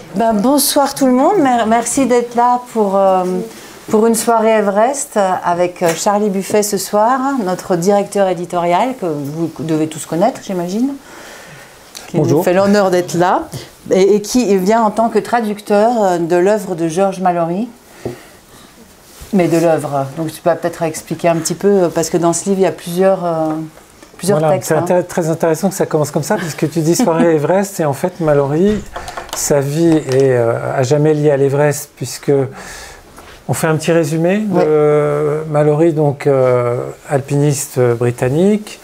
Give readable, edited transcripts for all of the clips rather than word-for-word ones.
Bonsoir tout le monde, merci d'être là pour une soirée Everest avec Charlie Buffet ce soir, notre directeur éditorial que vous devez tous connaître, j'imagine, qui nous fait l'honneur d'être là et qui vient en tant que traducteur de l'œuvre de George Mallory. Mais de l'œuvre, donc tu peux peut-être expliquer un petit peu, parce que dans ce livre il y a plusieurs textes. C'est très intéressant que ça commence comme ça, puisque tu dis soirée Everest, et en fait Mallory, sa vie est à jamais liée à l'Everest, puisque on fait un petit résumé de Mallory, donc alpiniste britannique,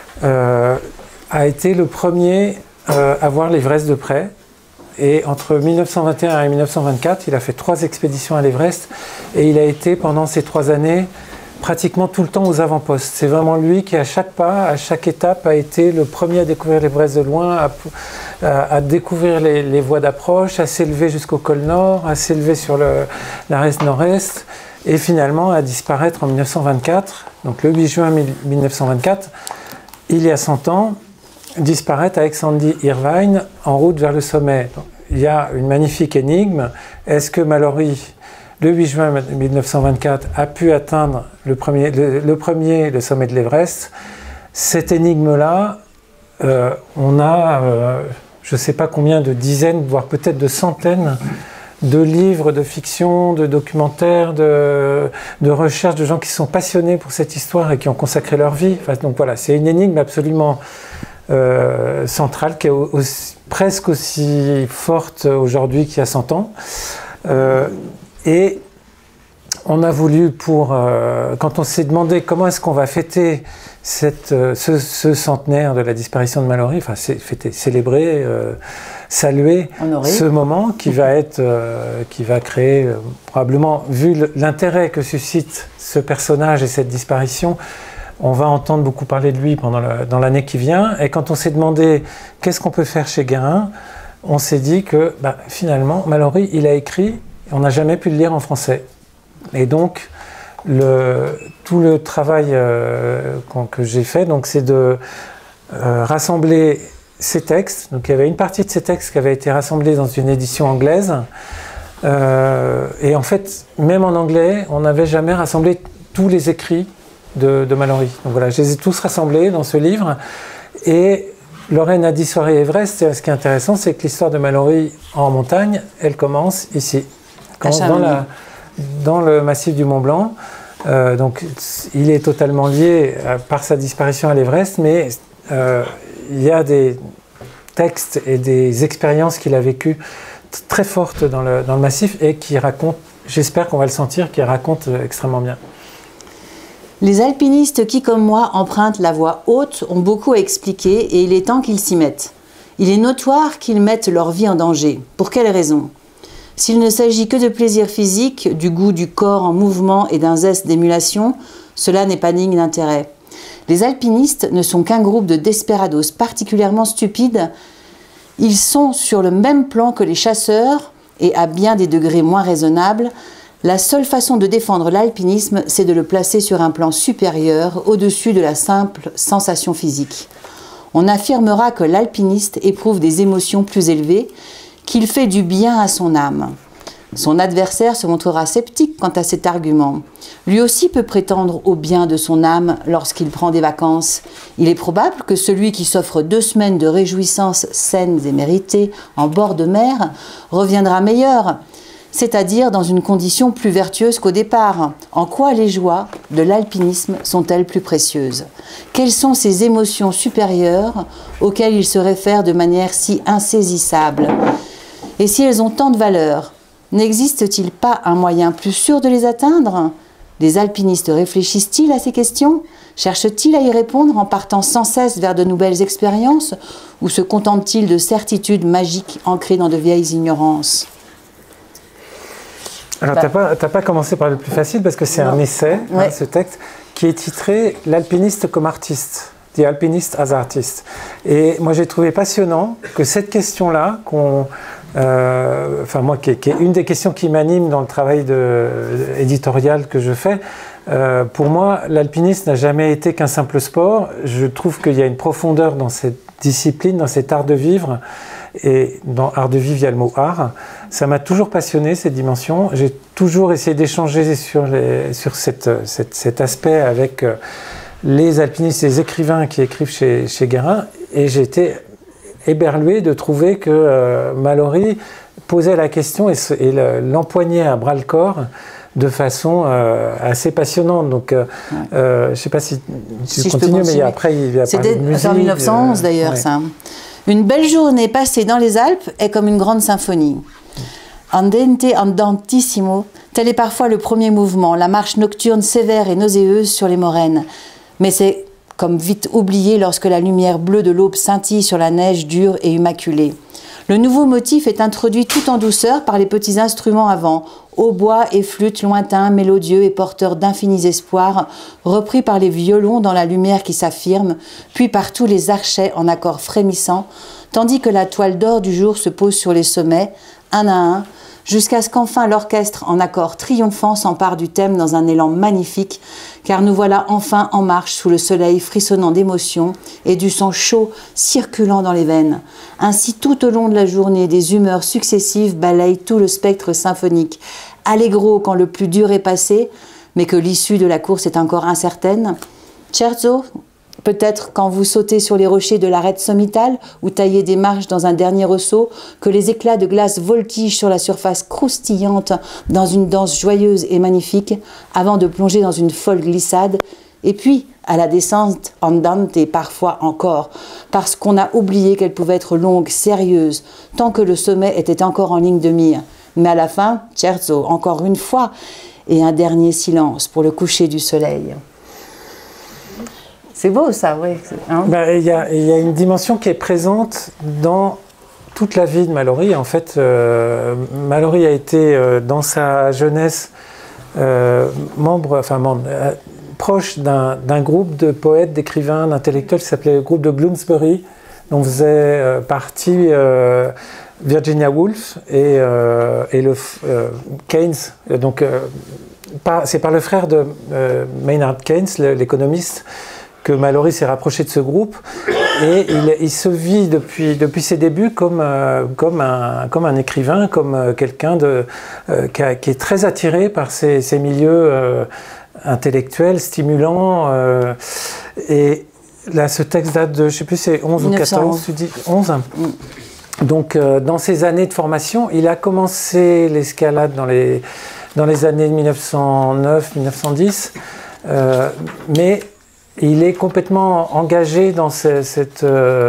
a été le premier à voir l'Everest de près. Et entre 1921 et 1924, il a fait 3 expéditions à l'Everest et il a été pendant ces 3 années pratiquement tout le temps aux avant-postes. C'est vraiment lui qui à chaque pas, à chaque étape a été le premier à découvrir l'Everest de loin, à découvrir les voies d'approche, à s'élever jusqu'au col Nord, à s'élever sur l'arête nord-est et finalement à disparaître en 1924. Donc le 8 juin 1924, il y a 100 ans, disparaître avec Sandy Irvine en route vers le sommet. Donc, il y a une magnifique énigme. Est-ce que Mallory, le 8 juin 1924, a pu atteindre le sommet de l'Everest? Cette énigme-là, on a, je ne sais pas combien de dizaines, voire peut-être de centaines de livres, de fiction, de documentaires, de recherches, de gens qui sont passionnés pour cette histoire et qui ont consacré leur vie. Enfin, donc voilà, c'est une énigme absolument centrale, qui est presque aussi forte aujourd'hui qu'il y a 100 ans. Et on a voulu, quand on s'est demandé comment est-ce qu'on va fêter ce centenaire de la disparition de Mallory, enfin fêter, célébrer, saluer ce moment qui va créer probablement, vu l'intérêt que suscite ce personnage et cette disparition, on va entendre beaucoup parler de lui dans l'année qui vient. Et quand on s'est demandé qu'est-ce qu'on peut faire chez Guérin, on s'est dit que finalement, Mallory, il a écrit, on n'a jamais pu le lire en français. Et donc, tout le travail que j'ai fait, c'est de rassembler ces textes. Donc il y avait une partie de ces textes qui avait été rassemblée dans une édition anglaise. Et en fait, même en anglais, on n'avait jamais rassemblé tous les écrits de Mallory. Donc voilà, je les ai tous rassemblés dans ce livre. Et Lorraine a dit soirée Everest. Et ce qui est intéressant, c'est que l'histoire de Mallory en montagne, elle commence ici, dans le massif du Mont Blanc. Donc il est totalement lié par sa disparition à l'Everest, mais il y a des textes et des expériences qu'il a vécues très fortes dans le massif et qui racontent, j'espère qu'on va le sentir, qui racontent extrêmement bien. Les alpinistes qui, comme moi, empruntent la voie haute ont beaucoup à expliquer et il est temps qu'ils s'y mettent. Il est notoire qu'ils mettent leur vie en danger. Pour quelles raisons? S'il ne s'agit que de plaisir physique, du goût du corps en mouvement et d'un zeste d'émulation, cela n'est pas digne d'intérêt. Les alpinistes ne sont qu'un groupe de desperados particulièrement stupides. Ils sont sur le même plan que les chasseurs et à bien des degrés moins raisonnables. La seule façon de défendre l'alpinisme, c'est de le placer sur un plan supérieur, au-dessus de la simple sensation physique. On affirmera que l'alpiniste éprouve des émotions plus élevées, qu'il fait du bien à son âme. Son adversaire se montrera sceptique quant à cet argument. Lui aussi peut prétendre au bien de son âme lorsqu'il prend des vacances. Il est probable que celui qui s'offre 2 semaines de réjouissances saines et méritées en bord de mer reviendra meilleur, c'est-à-dire dans une condition plus vertueuse qu'au départ. En quoi les joies de l'alpinisme sont-elles plus précieuses? Quelles sont ces émotions supérieures auxquelles il se réfère de manière si insaisissable? Et si elles ont tant de valeur, n'existe-t-il pas un moyen plus sûr de les atteindre? Les alpinistes réfléchissent-ils à ces questions? Cherchent-ils à y répondre en partant sans cesse vers de nouvelles expériences? Ou se contentent-ils de certitudes magiques ancrées dans de vieilles ignorances? Alors, tu n'as pas commencé par le plus facile, parce que c'est un essai, ce texte, qui est titré « L'alpiniste comme artiste ». The Alpinist as Artist. Et moi, j'ai trouvé passionnant que cette question-là, moi, qui est une des questions qui m'anime dans le travail éditorial que je fais, pour moi, l'alpinisme n'a jamais été qu'un simple sport. Je trouve qu'il y a une profondeur dans cette discipline, dans cet art de vivre, Et dans Art de vie via le mot art, ça m'a toujours passionné, cette dimension. J'ai toujours essayé d'échanger sur cet aspect avec les alpinistes, les écrivains qui écrivent chez Guérin, et j'étais éberlué de trouver que Mallory posait la question et l'empoignait à bras-le-corps de façon assez passionnante. Donc, je ne sais pas si tu continues, mais après, il va parler de musique. C'était en 1911 d'ailleurs, ça. Une belle journée passée dans les Alpes est comme une grande symphonie. Andante andantissimo, tel est parfois le premier mouvement, la marche nocturne sévère et nauséeuse sur les moraines. Mais c'est comme vite oublié lorsque la lumière bleue de l'aube scintille sur la neige dure et immaculée. Le nouveau motif est introduit tout en douceur par les petits instruments à vent, hautbois et flûtes lointains, mélodieux et porteurs d'infinis espoirs, repris par les violons dans la lumière qui s'affirme, puis par tous les archets en accords frémissants, tandis que la toile d'or du jour se pose sur les sommets, un à un, jusqu'à ce qu'enfin l'orchestre en accord triomphant s'empare du thème dans un élan magnifique, car nous voilà enfin en marche sous le soleil frissonnant d'émotion et du sang chaud circulant dans les veines. Ainsi, tout au long de la journée, des humeurs successives balayent tout le spectre symphonique. Allegro quand le plus dur est passé, mais que l'issue de la course est encore incertaine. Scherzo, peut-être quand vous sautez sur les rochers de l'arête sommitale ou taillez des marches dans un dernier ressaut, que les éclats de glace voltigent sur la surface croustillante dans une danse joyeuse et magnifique, avant de plonger dans une folle glissade, et puis à la descente andante parfois encore, parce qu'on a oublié qu'elle pouvait être longue, sérieuse, tant que le sommet était encore en ligne de mire. Mais à la fin, scherzo, encore une fois, et un dernier silence pour le coucher du soleil. C'est beau ça, oui. Hein, il y a une dimension qui est présente dans toute la vie de Mallory. En fait, Mallory a été dans sa jeunesse proche d'un groupe de poètes, d'écrivains, d'intellectuels qui s'appelait le groupe de Bloomsbury, dont faisait partie Virginia Woolf et le Keynes. Donc, c'est par le frère de Maynard Keynes, l'économiste, que Mallory s'est rapproché de ce groupe, et il se vit depuis ses débuts comme un écrivain, comme quelqu'un qui est très attiré par ces milieux intellectuels, stimulants. Et là, ce texte date de, je ne sais plus, c'est 11 ou 14, tu dis 11 ? Donc, dans ses années de formation, il a commencé l'escalade dans les années 1909-1910, mais il est complètement engagé dans cette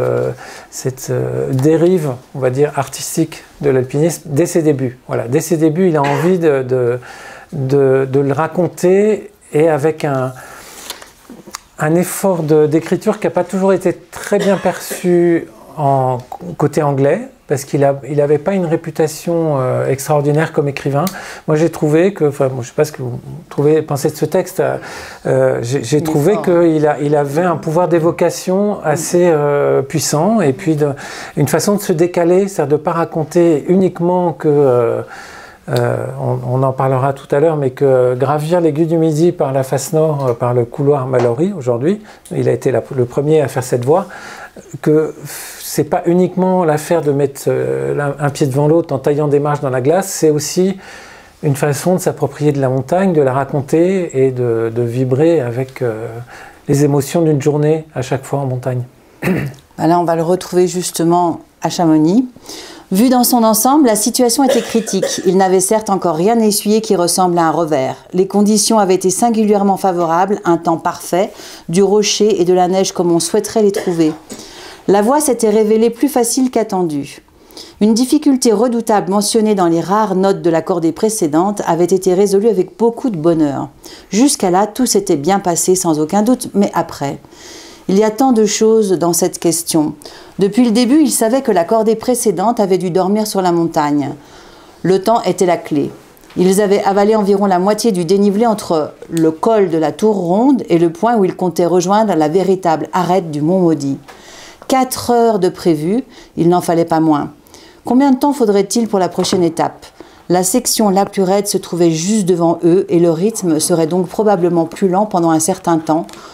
dérive, on va dire, artistique de l'alpinisme dès ses débuts. Voilà, dès ses débuts, il a envie de le raconter, et avec un effort d'écriture qui n'a pas toujours été très bien perçu côté anglais, parce qu'il n'avait pas une réputation extraordinaire comme écrivain. Moi, j'ai trouvé que, je ne sais pas ce que vous pensez de ce texte, j'ai trouvé qu'il avait un pouvoir d'évocation assez puissant, et puis une façon de se décaler, c'est-à-dire de ne pas raconter uniquement que, on en parlera tout à l'heure, mais que gravir l'aiguille du Midi par la face nord, par le couloir Mallory aujourd'hui, il a été le premier à faire cette voie, que c'est pas uniquement l'affaire de mettre un pied devant l'autre en taillant des marches dans la glace, c'est aussi une façon de s'approprier de la montagne, de la raconter et de vibrer avec les émotions d'une journée à chaque fois en montagne. Là, on va le retrouver justement à Chamonix. Vu dans son ensemble, la situation était critique. Il n'avait certes encore rien essuyé qui ressemble à un revers. Les conditions avaient été singulièrement favorables, un temps parfait, du rocher et de la neige comme on souhaiterait les trouver. La voie s'était révélée plus facile qu'attendue. Une difficulté redoutable mentionnée dans les rares notes de la cordée précédente avait été résolue avec beaucoup de bonheur. Jusqu'à là, tout s'était bien passé sans aucun doute, mais après... Il y a tant de choses dans cette question. Depuis le début, il savait que la cordée précédente avait dû dormir sur la montagne. Le temps était la clé. Ils avaient avalé environ la moitié du dénivelé entre le col de la Tour Ronde et le point où ils comptaient rejoindre la véritable arête du Mont Maudit. 4 heures de prévu, il n'en fallait pas moins. Combien de temps faudrait-il pour la prochaine étape ? La section la plus raide se trouvait juste devant eux et le rythme serait donc probablement plus lent pendant un certain temps,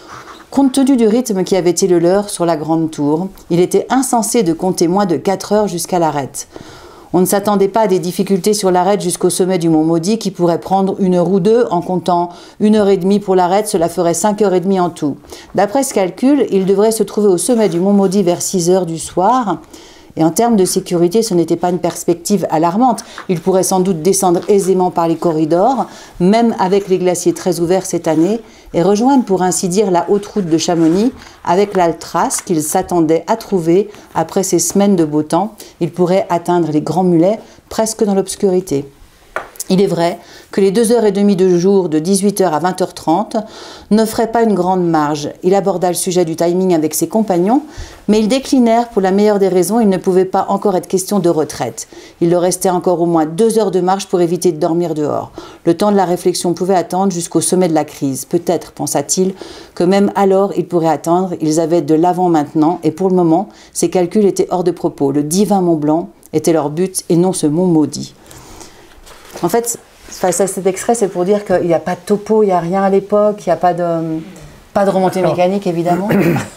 Compte tenu du rythme qui avait été le leur sur la grande tour, il était insensé de compter moins de 4 heures jusqu'à l'arête. On ne s'attendait pas à des difficultés sur l'arête jusqu'au sommet du Mont Maudit qui pourrait prendre 1 heure ou 2. En comptant 1 heure et demie pour l'arête, cela ferait 5 heures et demie en tout. D'après ce calcul, il devrait se trouver au sommet du Mont Maudit vers 6 heures du soir. Et en termes de sécurité, ce n'était pas une perspective alarmante. Il pourrait sans doute descendre aisément par les corridors, même avec les glaciers très ouverts cette année, et rejoindre pour ainsi dire la haute route de Chamonix avec l'Altras qu'il s'attendait à trouver après ces semaines de beau temps. Il pourrait atteindre les Grands Mulets presque dans l'obscurité. Il est vrai que les 2 heures et demie de jour de 18h à 20h30 n'offraient pas une grande marge. Il aborda le sujet du timing avec ses compagnons, mais ils déclinèrent pour la meilleure des raisons. Il ne pouvait pas encore être question de retraite. Il leur restait encore au moins 2 heures de marche pour éviter de dormir dehors. Le temps de la réflexion pouvait attendre jusqu'au sommet de la crise. Peut-être, pensa-t-il, que même alors ils pourraient attendre. Ils avaient de l'avant maintenant, et pour le moment, ces calculs étaient hors de propos. Le divin Mont Blanc était leur but et non ce mont maudit. En fait, face à cet extrait, c'est pour dire qu'il n'y a pas de topo, il n'y a rien à l'époque, il n'y a pas de remontée mécanique, évidemment.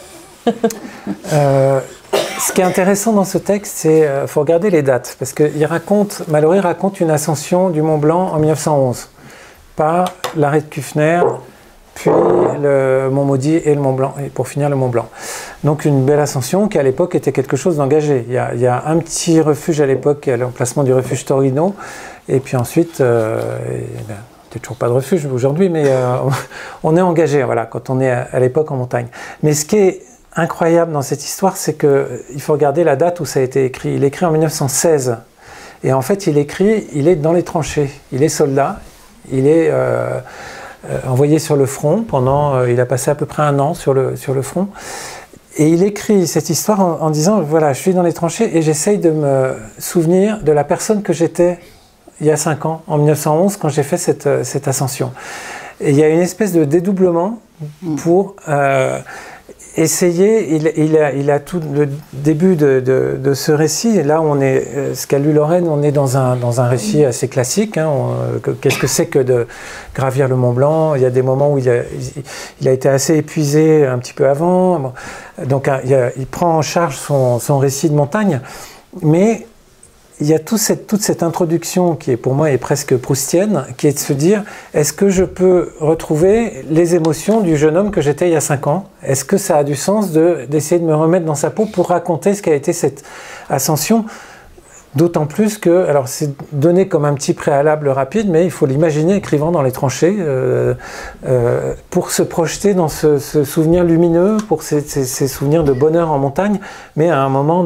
Ce qui est intéressant dans ce texte, c'est qu'il faut regarder les dates, parce que Mallory raconte une ascension du Mont Blanc en 1911, par l'arrêt de Kufner, puis le Mont Maudit et le Mont Blanc, et pour finir le Mont Blanc. Donc une belle ascension qui à l'époque était quelque chose d'engagé. Il y a un petit refuge à l'époque, l'emplacement du refuge Torino, et puis ensuite, il n'y a toujours pas de refuge aujourd'hui, mais on est engagé, voilà, quand on est à l'époque en montagne. Mais ce qui est incroyable dans cette histoire, c'est qu'il faut regarder la date où ça a été écrit. Il est écrit en 1916, et en fait il est dans les tranchées, il est soldat, il est envoyé sur le front, il a passé à peu près 1 an sur le front, et il écrit cette histoire en disant, voilà, je suis dans les tranchées et j'essaye de me souvenir de la personne que j'étais il y a 5 ans, en 1911, quand j'ai fait cette ascension. Et il y a une espèce de dédoublement pour essayer, il a tout le début de ce récit, et là on est, ce qu'a lu Lorraine, on est dans un récit assez classique, hein, qu'est-ce que c'est que de gravir le Mont Blanc, il y a des moments où il a été assez épuisé un petit peu avant, bon, donc il prend en charge son récit de montagne, mais il y a toute cette introduction qui est pour moi est presque proustienne, qui est de se dire, est-ce que je peux retrouver les émotions du jeune homme que j'étais il y a 5 ans? Est-ce que ça a du sens d'essayer de me remettre dans sa peau pour raconter ce qu'a été cette ascension? D'autant plus que, alors c'est donné comme un petit préalable rapide, mais il faut l'imaginer écrivant dans les tranchées, pour se projeter dans ce souvenir lumineux, pour ces souvenirs de bonheur en montagne, mais à un moment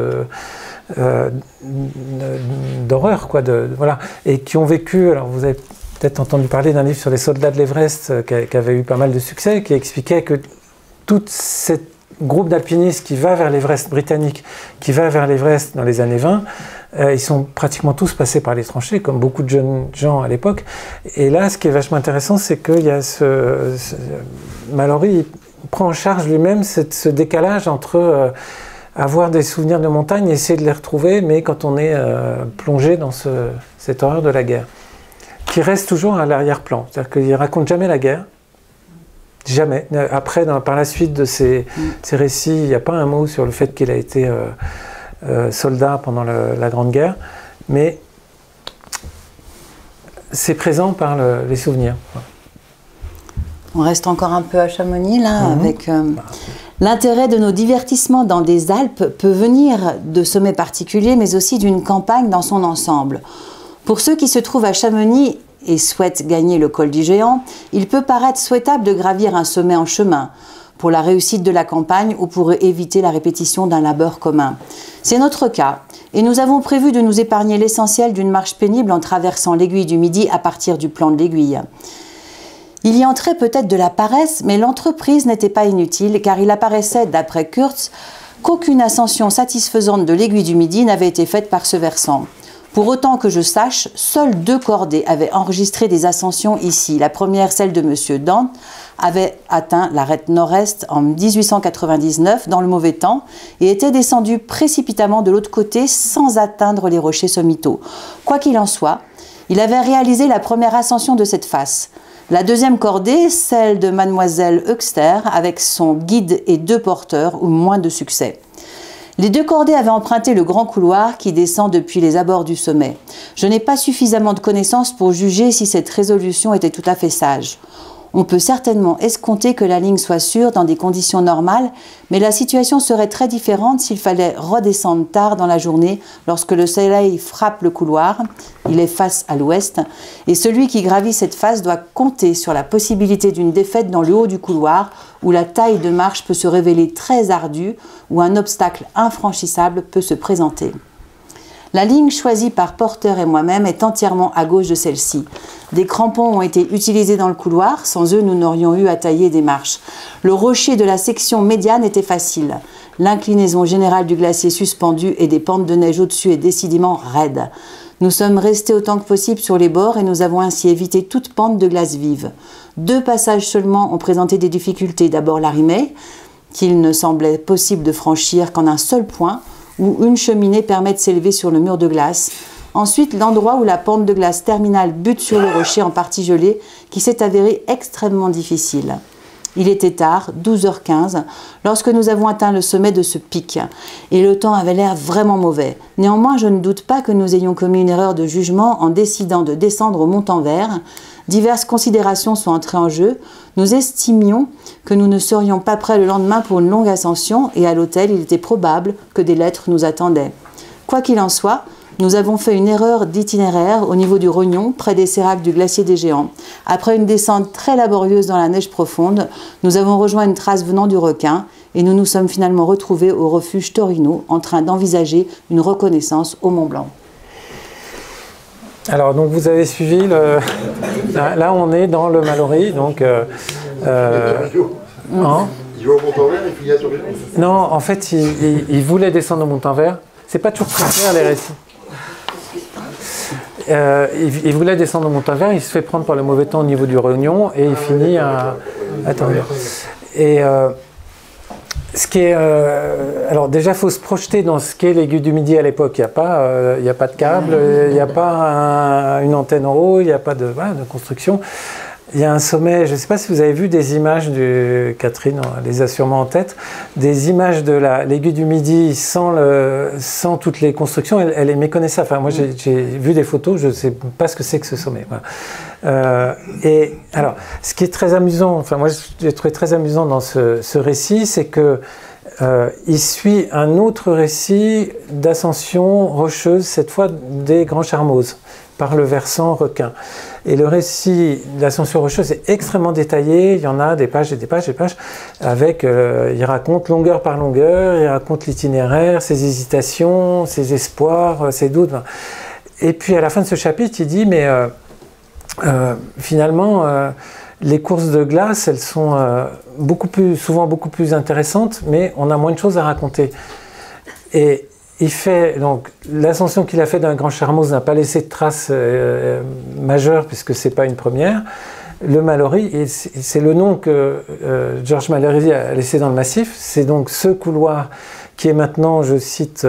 d'horreur, quoi, voilà, et qui ont vécu, alors vous avez peut-être entendu parler d'un livre sur les soldats de l'Everest qui avait eu pas mal de succès, qui expliquait que tout ce groupe d'alpinistes qui va vers l'Everest britannique, qui va vers l'Everest dans les années 20, ils sont pratiquement tous passés par les tranchées, comme beaucoup de jeunes gens à l'époque. Et là, ce qui est vachement intéressant, c'est qu'il y a Mallory prend en charge lui-même ce décalage entre avoir des souvenirs de montagne, essayer de les retrouver, mais quand on est plongé dans cette horreur de la guerre, qui reste toujours à l'arrière-plan. C'est-à-dire qu'il ne raconte jamais la guerre, jamais. Après, par la suite de ces récits, il n'y a pas un mot sur le fait qu'il a été soldat pendant la Grande Guerre, mais c'est présent par les souvenirs. On reste encore un peu à Chamonix, là, avec... L'intérêt de nos divertissements dans des Alpes peut venir de sommets particuliers, mais aussi d'une campagne dans son ensemble. Pour ceux qui se trouvent à Chamonix et souhaitent gagner le col du Géant, il peut paraître souhaitable de gravir un sommet en chemin, pour la réussite de la campagne ou pour éviter la répétition d'un labeur commun. C'est notre cas, et nous avons prévu de nous épargner l'essentiel d'une marche pénible en traversant l'aiguille du Midi à partir du plan de l'aiguille. Il y entrait peut-être de la paresse, mais l'entreprise n'était pas inutile, car il apparaissait, d'après Kurtz, qu'aucune ascension satisfaisante de l'aiguille du Midi n'avait été faite par ce versant. Pour autant que je sache, seuls 2 cordées avaient enregistré des ascensions ici. La première, celle de M. Dant, avait atteint l'arête nord-est en 1899 dans le mauvais temps et était descendu précipitamment de l'autre côté sans atteindre les rochers sommitaux. Quoi qu'il en soit, il avait réalisé la première ascension de cette face. La deuxième cordée, celle de mademoiselle Höxter, avec son guide et 2 porteurs, ou moins de succès. Les 2 cordées avaient emprunté le grand couloir qui descend depuis les abords du sommet. Je n'ai pas suffisamment de connaissances pour juger si cette résolution était tout à fait sage. On peut certainement escompter que la ligne soit sûre dans des conditions normales, mais la situation serait très différente s'il fallait redescendre tard dans la journée lorsque le soleil frappe le couloir, il est face à l'ouest, et celui qui gravit cette face doit compter sur la possibilité d'une défaite dans le haut du couloir où la taille de marche peut se révéler très ardue, où un obstacle infranchissable peut se présenter. La ligne choisie par Porter et moi-même est entièrement à gauche de celle-ci. Des crampons ont été utilisés dans le couloir, sans eux nous n'aurions eu à tailler des marches. Le rocher de la section médiane était facile. L'inclinaison générale du glacier suspendu et des pentes de neige au-dessus est décidément raide. Nous sommes restés autant que possible sur les bords et nous avons ainsi évité toute pente de glace vive. 2 passages seulement ont présenté des difficultés. D'abord l'arrimée, qu'il ne semblait possible de franchir qu'en un seul point, où une cheminée permet de s'élever sur le mur de glace. Ensuite, l'endroit où la pente de glace terminale bute sur le rocher en partie gelé, qui s'est avéré extrêmement difficile. Il était tard, 12h15, lorsque nous avons atteint le sommet de ce pic, et le temps avait l'air vraiment mauvais. Néanmoins, je ne doute pas que nous ayons commis une erreur de jugement en décidant de descendre au Montanvert. Diverses considérations sont entrées en jeu. Nous estimions que nous ne serions pas prêts le lendemain pour une longue ascension et à l'hôtel, il était probable que des lettres nous attendaient. Quoi qu'il en soit, nous avons fait une erreur d'itinéraire au niveau du Rognon, près des séracs du glacier des Géants. Après une descente très laborieuse dans la neige profonde, nous avons rejoint une trace venant du Requin et nous nous sommes finalement retrouvés au refuge Torino en train d'envisager une reconnaissance au Mont Blanc. Alors, donc vous avez suivi là, on est dans le Mallory, donc. Il va au Montanvert et finit à Torino. Non, en fait, il voulait descendre au Montanvert. C'est pas toujours très clair les récits. Il voulait descendre au Montanvert, il se fait prendre par le mauvais temps au niveau du Réunion et il finit à Torino. Et ce qui est, alors déjà, il faut se projeter dans ce qu'est l'aiguille du Midi à l'époque. Il n'y a pas de câble, il n'y a pas une antenne en haut, il n'y a pas de construction. Il y a un sommet, je ne sais pas si vous avez vu des images, Catherine les a sûrement en tête, des images de l'aiguille du Midi sans toutes les constructions, elle est méconnaissable. Enfin, moi j'ai vu des photos, je ne sais pas ce que c'est que ce sommet. Voilà. Et alors, ce qui est très amusant, enfin moi j'ai trouvé très amusant dans ce récit, c'est que il suit un autre récit d'ascension rocheuse, cette fois des Grands Charmoz, par le versant Requin. Et le récit d'ascension rocheuse est extrêmement détaillé, il y en a des pages et des pages et des pages, avec, il raconte longueur par longueur, il raconte l'itinéraire, ses hésitations, ses espoirs, ses doutes. Et puis à la fin de ce chapitre, il dit, mais finalement, les courses de glace, elles sont souvent beaucoup plus intéressantes, mais on a moins de choses à raconter. Et il fait, donc, l'ascension qu'il a fait d'un Grand Charmoz n'a pas laissé de traces majeures, puisque ce n'est pas une première. Le Mallory, c'est le nom que George Mallory a laissé dans le massif, c'est donc ce couloir qui est maintenant, je cite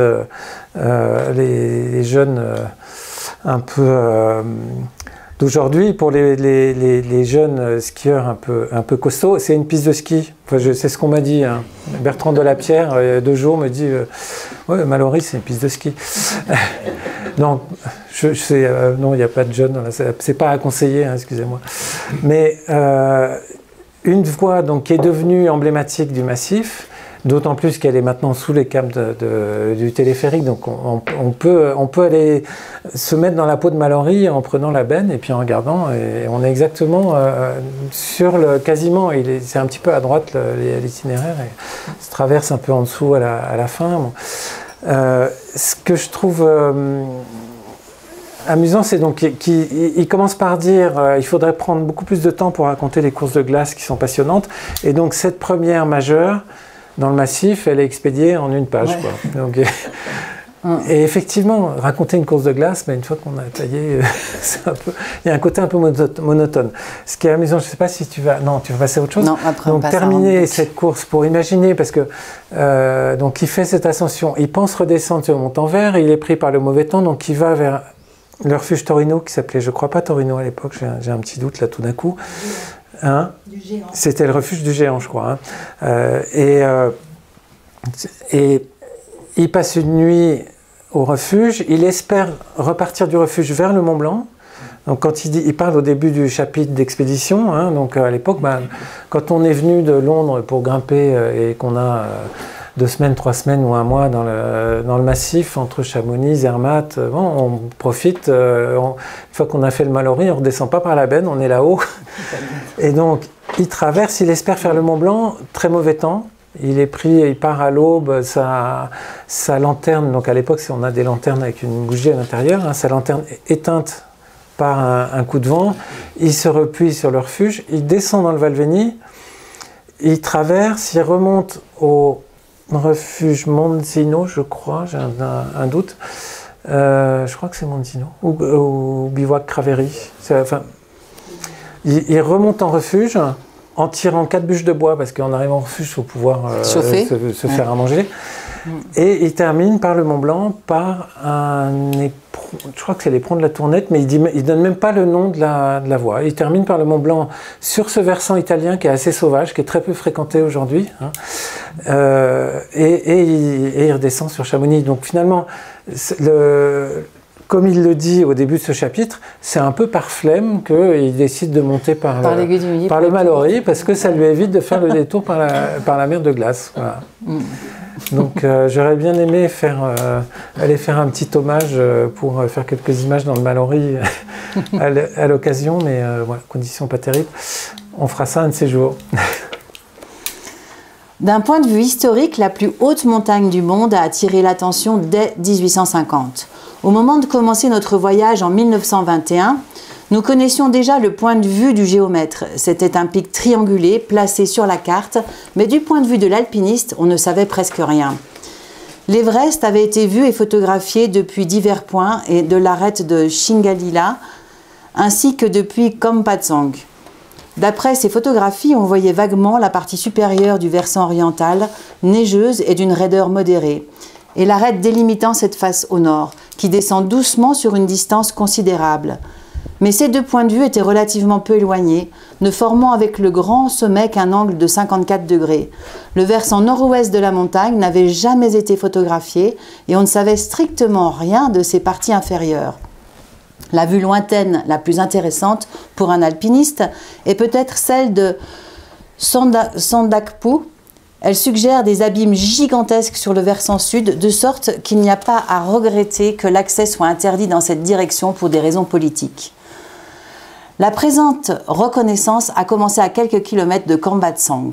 les jeunes un peu d'aujourd'hui, pour les jeunes skieurs un peu costauds, c'est une piste de ski. Enfin, c'est ce qu'on m'a dit. Hein. Bertrand Delapierre, 2 jours, me dit ouais, Mallory, c'est une piste de ski. Non, non, il n'y a pas de jeunes, c'est pas à conseiller, hein, excusez-moi. Mais une voie donc, qui est devenue emblématique du massif, d'autant plus qu'elle est maintenant sous les câbles du téléphérique, donc on peut aller se mettre dans la peau de Mallory en prenant la benne et puis en regardant, et on est exactement sur quasiment, c'est un petit peu à droite l'itinéraire, et se traverse un peu en dessous à la fin. Bon. Ce que je trouve amusant, c'est donc qu'il commence par dire il faudrait prendre beaucoup plus de temps pour raconter les courses de glace qui sont passionnantes, et donc cette première majeure dans le massif, elle est expédiée en 1 page. Ouais. Quoi. Donc, et effectivement, raconter une course de glace, mais une fois qu'on a taillé, il y a un côté un peu monotone. Ce qui est amusant, je ne sais pas si tu vas passer à autre chose. Non, après donc terminer cette course pour imaginer, parce que donc il fait cette ascension, il pense redescendre sur le Montanvert, il est pris par le mauvais temps, donc il va vers le refuge Torino qui s'appelait, je crois pas Torino à l'époque, j'ai un petit doute là tout d'un coup. Hein, c'était le refuge du géant, je crois. Hein. Et il passe une nuit au refuge, il espère repartir du refuge vers le Mont Blanc. Donc quand il parle au début du chapitre d'expédition, hein, donc à l'époque, quand on est venu de Londres pour grimper et qu'on a 2 semaines, 3 semaines ou 1 mois dans le massif entre Chamonix, Zermatt, on profite, une fois qu'on a fait le Mallory, on ne redescend pas par la benne, on est là-haut. Et donc il traverse, il espère faire le Mont Blanc, très mauvais temps. Il est pris, il part à l'aube, sa lanterne, donc à l'époque on a des lanternes avec une bougie à l'intérieur, hein, sa lanterne est éteinte par un coup de vent, il se replie sur le refuge, il descend dans le Valveni, il traverse, il remonte au refuge Monzino, je crois, j'ai un doute, je crois que c'est Monzino, ou bivouac Craveri, enfin, il remonte en refuge, en tirant 4 bûches de bois, parce qu'en arrivant au refuge, il faut pouvoir se faire à manger. Et il termine par le Mont Blanc, par un éperon, je crois que c'est l'éperon de la Tournette, mais il donne même pas le nom de la voie. Il termine par le Mont Blanc sur ce versant italien qui est assez sauvage, qui est très peu fréquenté aujourd'hui. Hein. Et il redescend sur Chamonix. Donc finalement, comme il le dit au début de ce chapitre, c'est un peu par flemme qu'il décide de monter par le Mallory, parce que ça lui évite de faire le détour par la mer de glace. Voilà. Donc j'aurais bien aimé aller faire un petit hommage pour faire quelques images dans le Mallory à l'occasion, mais voilà, conditions pas terribles. On fera ça un de ces jours. D'un point de vue historique, la plus haute montagne du monde a attiré l'attention dès 1850. Au moment de commencer notre voyage en 1921, nous connaissions déjà le point de vue du géomètre. C'était un pic triangulé placé sur la carte, mais du point de vue de l'alpiniste, on ne savait presque rien. L'Everest avait été vu et photographié depuis divers points et de l'arête de Shingalila, ainsi que depuis Kampatsang. D'après ces photographies, on voyait vaguement la partie supérieure du versant oriental, neigeuse et d'une raideur modérée, et l'arête délimitant cette face au nord, qui descend doucement sur une distance considérable. Mais ces 2 points de vue étaient relativement peu éloignés, ne formant avec le grand sommet qu'un angle de 54 degrés. Le versant nord-ouest de la montagne n'avait jamais été photographié et on ne savait strictement rien de ses parties inférieures. La vue lointaine la plus intéressante pour un alpiniste est peut-être celle de Sandakphu. Elle suggère des abîmes gigantesques sur le versant sud, de sorte qu'il n'y a pas à regretter que l'accès soit interdit dans cette direction pour des raisons politiques. La présente reconnaissance a commencé à quelques kilomètres de Kampatsang.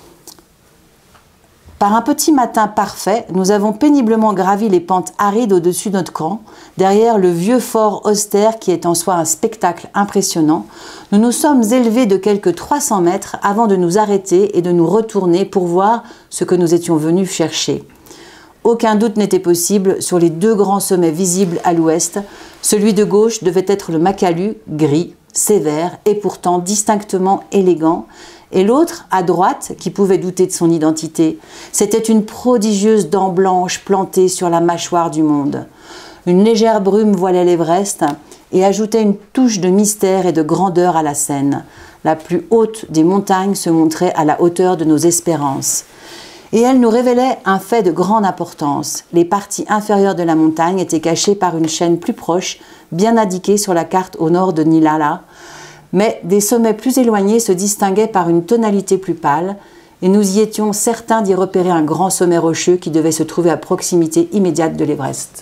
Par un petit matin parfait, nous avons péniblement gravi les pentes arides au-dessus de notre camp, derrière le vieux fort austère qui est en soi un spectacle impressionnant. Nous nous sommes élevés de quelques 300 mètres avant de nous arrêter et de nous retourner pour voir ce que nous étions venus chercher. Aucun doute n'était possible sur les 2 grands sommets visibles à l'ouest. Celui de gauche devait être le Makalu, gris, sévère et pourtant distinctement élégant, et l'autre, à droite, qui pouvait douter de son identité, c'était une prodigieuse dent blanche plantée sur la mâchoire du monde. Une légère brume voilait l'Everest et ajoutait une touche de mystère et de grandeur à la scène. La plus haute des montagnes se montrait à la hauteur de nos espérances. Et elle nous révélait un fait de grande importance. Les parties inférieures de la montagne étaient cachées par une chaîne plus proche, bien indiquée sur la carte au nord de Nilala, mais des sommets plus éloignés se distinguaient par une tonalité plus pâle, et nous y étions certains d'y repérer un grand sommet rocheux qui devait se trouver à proximité immédiate de l'Everest.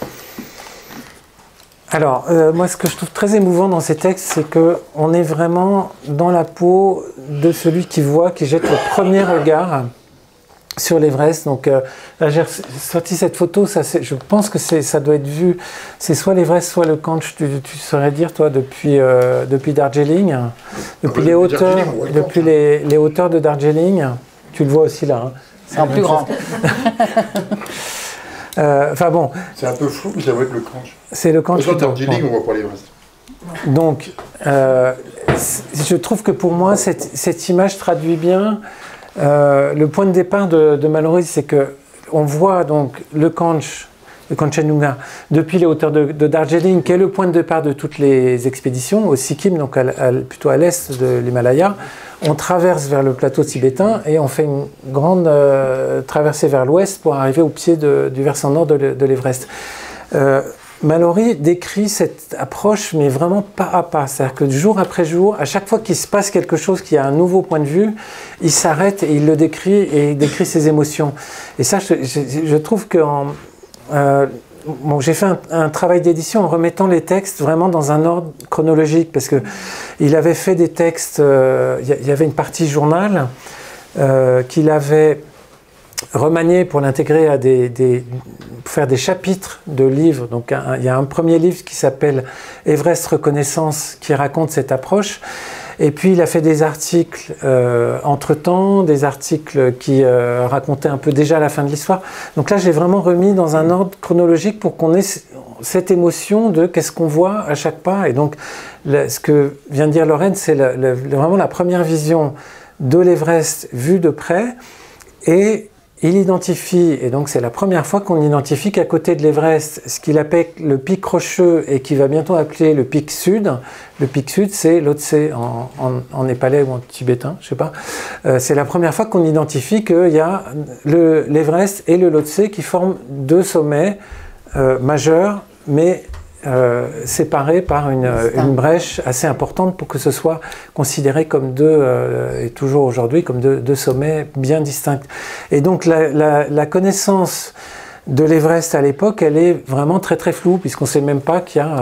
Alors, moi, ce que je trouve très émouvant dans ces textes, c'est qu'on est vraiment dans la peau de celui qui voit, qui jette le premier regard sur l'Everest. Donc là, j'ai sorti cette photo, je pense que ça doit être vu, c'est soit l'Everest, soit le Kanch, tu saurais dire, toi, depuis Darjeeling, depuis les hauteurs de Darjeeling, tu le vois aussi là. Hein. C'est en plus grand. Enfin bon. C'est un peu flou, mais ça va être le Kanch. C'est le Kanch. Dans Darjeeling, on voit pas l'Everest. Donc, je trouve que pour moi, cette image traduit bien le point de départ de Mallory, c'est que on voit donc le Kanch Kanchenjunga, depuis les hauteurs de Darjeeling, qui est le point de départ de toutes les expéditions, au Sikkim, donc plutôt à l'est de l'Himalaya. On traverse vers le plateau tibétain et on fait une grande traversée vers l'ouest pour arriver au pied du versant nord de l'Everest. Mallory décrit cette approche, mais vraiment pas à pas. C'est-à-dire que jour après jour, à chaque fois qu'il se passe quelque chose, qu'il y a un nouveau point de vue, il s'arrête et il le décrit, et il décrit ses émotions. Et ça, je trouve que bon, j'ai fait un travail d'édition en remettant les textes vraiment dans un ordre chronologique, parce qu'il avait fait des textes, il y avait une partie journal qu'il avait remanié pour l'intégrer à pour faire des chapitres de livres. Donc il y a un premier livre qui s'appelle Everest Reconnaissance, qui raconte cette approche. Et puis il a fait des articles entre-temps, des articles qui racontaient un peu déjà la fin de l'histoire. Donc là j'ai vraiment remis dans un ordre chronologique pour qu'on ait cette émotion de qu'est-ce qu'on voit à chaque pas. Et donc ce que vient de dire Lorraine, c'est vraiment la première vision de l'Everest vue de près. Et il identifie, et donc c'est la première fois qu'on identifie qu'à côté de l'Everest, ce qu'il appelle le pic rocheux et qui va bientôt appeler le pic sud. Le pic sud, c'est Lhotse en népalais ou en tibétain, je sais pas. C'est la première fois qu'on identifie qu'il y a l'Everest et le Lhotse qui forment deux sommets majeurs, mais séparés par une brèche assez importante pour que ce soit considéré comme et toujours aujourd'hui, comme deux sommets bien distincts. Et donc la connaissance de l'Everest à l'époque, elle est vraiment très très floue, puisqu'on ne sait même pas qu'il y a...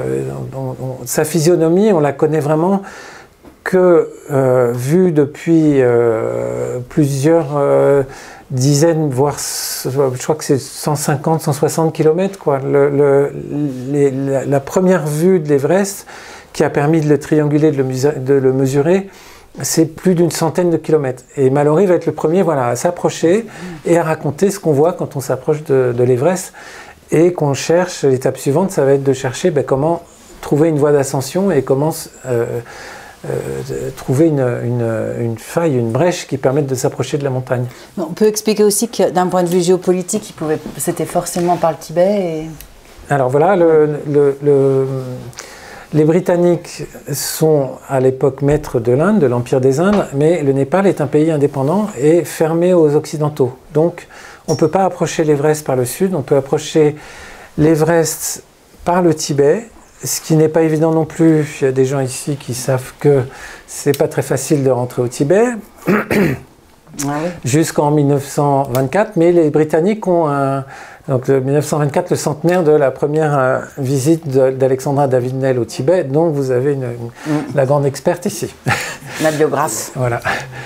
sa physionomie, on la connaît vraiment que vue depuis plusieurs... dizaines, voire je crois que c'est 150, 160 km, quoi. La première vue de l'Everest qui a permis de le trianguler, de le mesurer, c'est plus d'une centaine de kilomètres. Et Mallory va être le premier, voilà, à s'approcher et à raconter ce qu'on voit quand on s'approche de l'Everest, et qu'on cherche. L'étape suivante, ça va être de chercher comment trouver une voie d'ascension et comment trouver une faille, une brèche qui permette de s'approcher de la montagne. On peut expliquer aussi que d'un point de vue géopolitique, c'était forcément par le Tibet. Alors voilà, les Britanniques sont à l'époque maîtres de l'Inde, de l'Empire des Indes, mais le Népal est un pays indépendant et fermé aux Occidentaux. Donc on ne peut pas approcher l'Everest par le sud, on peut approcher l'Everest par le Tibet. Ce qui n'est pas évident non plus. Il y a des gens ici qui savent que c'est pas très facile de rentrer au Tibet, jusqu'en 1924, mais les Britanniques ont donc 1924, le centenaire de la première visite d'Alexandra David-Néel au Tibet, dont vous avez la grande experte ici. La biographe. Voilà.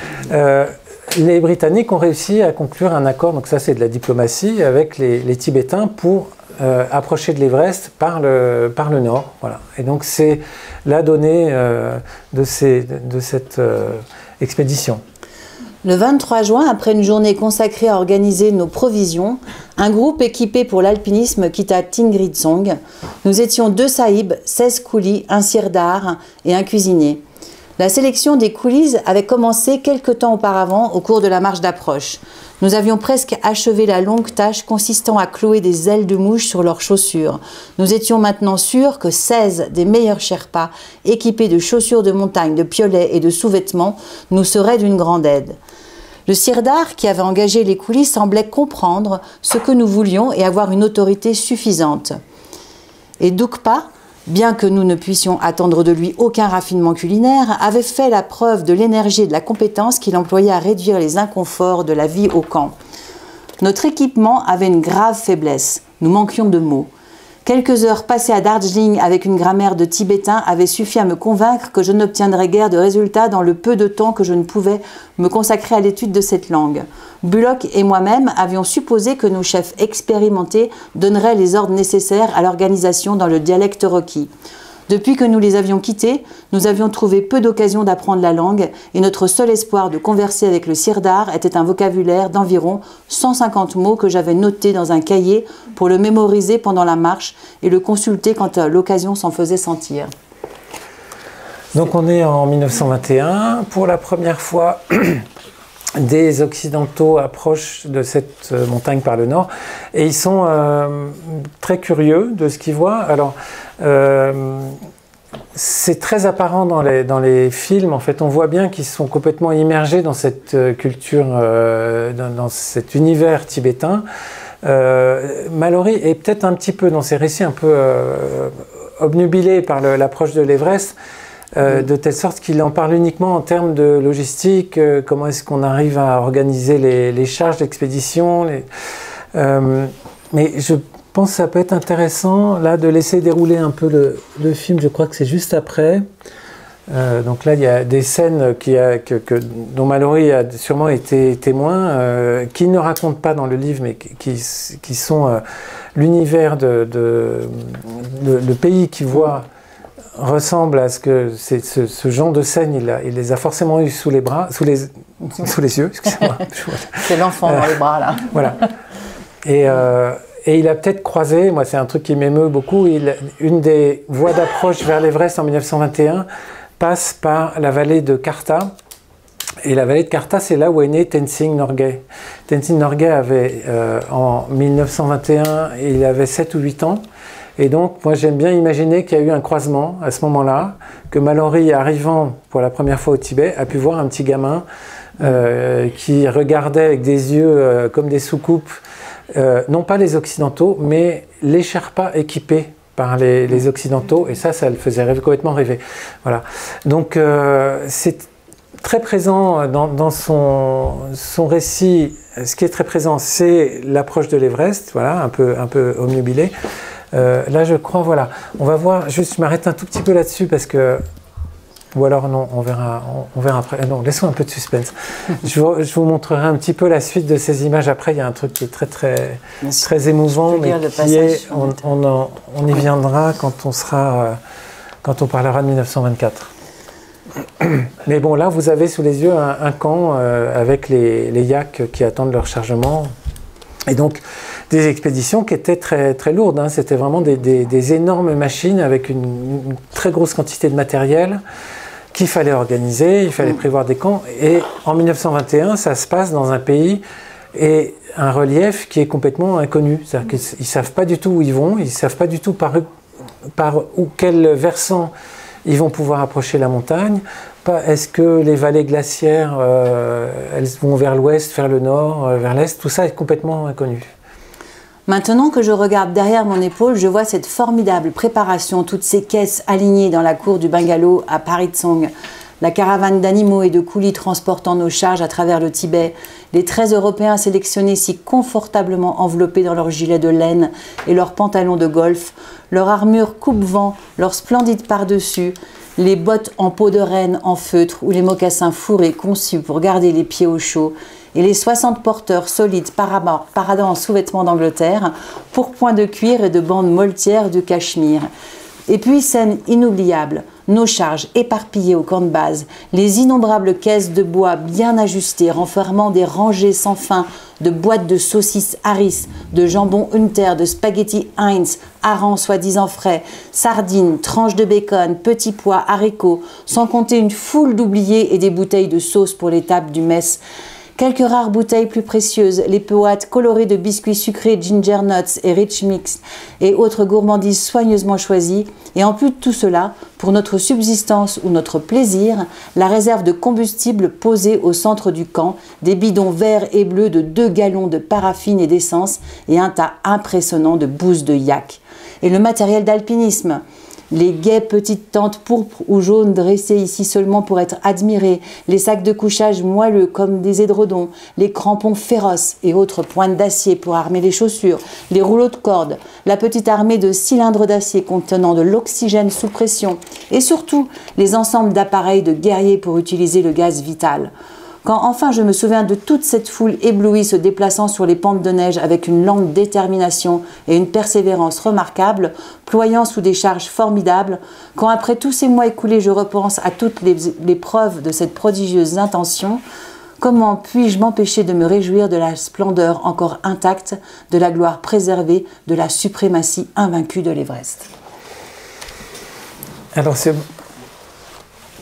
Les Britanniques ont réussi à conclure un accord, donc ça c'est de la diplomatie, avec les Tibétains pour approcher de l'Everest par le nord. Voilà. Et donc c'est la donnée de cette expédition. Le 23 juin, après une journée consacrée à organiser nos provisions, un groupe équipé pour l'alpinisme quitta Tingri Dzong. Nous étions 2 sahibs, 16 coolies, un sirdar et un cuisinier. La sélection des coolies avait commencé quelque temps auparavant au cours de la marche d'approche. Nous avions presque achevé la longue tâche consistant à clouer des ailes de mouche sur leurs chaussures. Nous étions maintenant sûrs que 16 des meilleurs Sherpas, équipés de chaussures de montagne, de piolets et de sous-vêtements, nous seraient d'une grande aide. Le sirdar qui avait engagé les coolies semblait comprendre ce que nous voulions et avoir une autorité suffisante. Et Dukpa, bien que nous ne puissions attendre de lui aucun raffinement culinaire, avait fait la preuve de l'énergie et de la compétence qu'il employait à réduire les inconforts de la vie au camp. Notre équipement avait une grave faiblesse. Nous manquions de mots. Quelques heures passées à Darjeeling avec une grammaire de tibétain avaient suffi à me convaincre que je n'obtiendrais guère de résultats dans le peu de temps que je ne pouvais me consacrer à l'étude de cette langue. Bullock et moi-même avions supposé que nos chefs expérimentés donneraient les ordres nécessaires à l'organisation dans le dialecte requis. Depuis que nous les avions quittés, nous avions trouvé peu d'occasions d'apprendre la langue et notre seul espoir de converser avec le sirdar était un vocabulaire d'environ 150 mots que j'avais notés dans un cahier pour le mémoriser pendant la marche et le consulter quand l'occasion s'en faisait sentir. Donc on est en 1921. Pour la première fois, des Occidentaux approchent de cette montagne par le nord et ils sont très curieux de ce qu'ils voient. Alors, c'est très apparent dans les films. En fait, on voit bien qu'ils sont complètement immergés dans cette culture, dans cet univers tibétain. Mallory est peut-être un petit peu, dans ses récits, un peu obnubilé par l'approche de l'Everest. De telle sorte qu'il en parle uniquement en termes de logistique, comment est-ce qu'on arrive à organiser les charges d'expédition. Mais je pense que ça peut être intéressant là de laisser dérouler un peu le film, je crois que c'est juste après. Donc là, il y a des scènes dont Mallory a sûrement été témoin, qui ne racontent pas dans le livre, mais qui sont l'univers le pays qu'il voit ressemble à ce que ce genre de scène, il les a forcément eu sous les bras, sous les yeux, excusez-moi. C'est l'enfant dans les bras, là. Voilà. Et il a peut-être croisé, moi c'est un truc qui m'émeut beaucoup, une des voies d'approche vers l'Everest en 1921 passe par la vallée de Karta. Et la vallée de Karta, c'est là où est né Tenzing Norgay. Tenzing Norgay avait, en 1921, il avait 7 ou 8 ans. Et donc, moi, j'aime bien imaginer qu'il y a eu un croisement à ce moment-là, que Mallory, arrivant pour la première fois au Tibet, a pu voir un petit gamin qui regardait avec des yeux comme des soucoupes, non pas les Occidentaux, mais les Sherpas équipés par les Occidentaux. Et ça le faisait complètement rêver. Voilà. Donc, c'est très présent dans son récit. Ce qui est très présent, c'est l'approche de l'Everest, voilà, un peu omnubilé. Là, je crois, voilà. On va voir, juste, je m'arrête un tout petit peu là-dessus parce que... Ou alors, non, on verra après. Non, laissons un peu de suspense. Je vous montrerai un petit peu la suite de ces images. Après, il y a un truc qui est très émouvant, mais qui est... On y viendra quand on parlera de 1924. Mais bon, là, vous avez sous les yeux un camp avec les yaks qui attendent leur chargement. Et donc, des expéditions qui étaient très, très lourdes. Hein. C'était vraiment des énormes machines avec une très grosse quantité de matériel qu'il fallait organiser, il fallait prévoir des camps. Et en 1921, ça se passe dans un pays et un relief qui est complètement inconnu. C'est-à-dire qu'ils ne savent pas du tout où ils vont, ils ne savent pas du tout par quel versant ils vont pouvoir approcher la montagne. Est-ce que les vallées glaciaires, elles vont vers l'ouest, vers le nord, vers l'est? Tout ça est complètement inconnu. Maintenant que je regarde derrière mon épaule, je vois cette formidable préparation, toutes ces caisses alignées dans la cour du bungalow à Paritsong, la caravane d'animaux et de coulis transportant nos charges à travers le Tibet, les 13 Européens sélectionnés si confortablement enveloppés dans leurs gilets de laine et leurs pantalons de golf, leur armure coupe-vent, leurs splendides par-dessus, les bottes en peau de renne en feutre ou les mocassins fourrés conçus pour garder les pieds au chaud, et les 60 porteurs solides paradant en sous-vêtements d'Angleterre, pourpoints de cuir et de bandes moltières du Cachemire. Et puis, scène inoubliable, nos charges éparpillées au camp de base, les innombrables caisses de bois bien ajustées, renfermant des rangées sans fin de boîtes de saucisses Harris, de jambon Hunter, de spaghettis Heinz, harengs soi-disant frais, sardines, tranches de bacon, petits pois, haricots, sans compter une foule d'oubliés et des bouteilles de sauce pour les tables du mess. Quelques rares bouteilles plus précieuses, les boîtes colorées de biscuits sucrés Ginger Nuts et Rich Mix et autres gourmandises soigneusement choisies. Et en plus de tout cela, pour notre subsistance ou notre plaisir, la réserve de combustible posée au centre du camp, des bidons verts et bleus de 2 gallons de paraffine et d'essence et un tas impressionnant de bousses de yak. Et le matériel d'alpinisme, les gaies petites tentes pourpres ou jaunes dressées ici seulement pour être admirées, les sacs de couchage moelleux comme des édredons, les crampons féroces et autres pointes d'acier pour armer les chaussures, les rouleaux de corde, la petite armée de cylindres d'acier contenant de l'oxygène sous pression et surtout les ensembles d'appareils de guerriers pour utiliser le gaz vital. Quand enfin je me souviens de toute cette foule éblouie se déplaçant sur les pentes de neige avec une lente détermination et une persévérance remarquable, ployant sous des charges formidables, quand après tous ces mois écoulés je repense à toutes les preuves de cette prodigieuse intention, comment puis-je m'empêcher de me réjouir de la splendeur encore intacte, de la gloire préservée, de la suprématie invaincue de l'Everest? Alors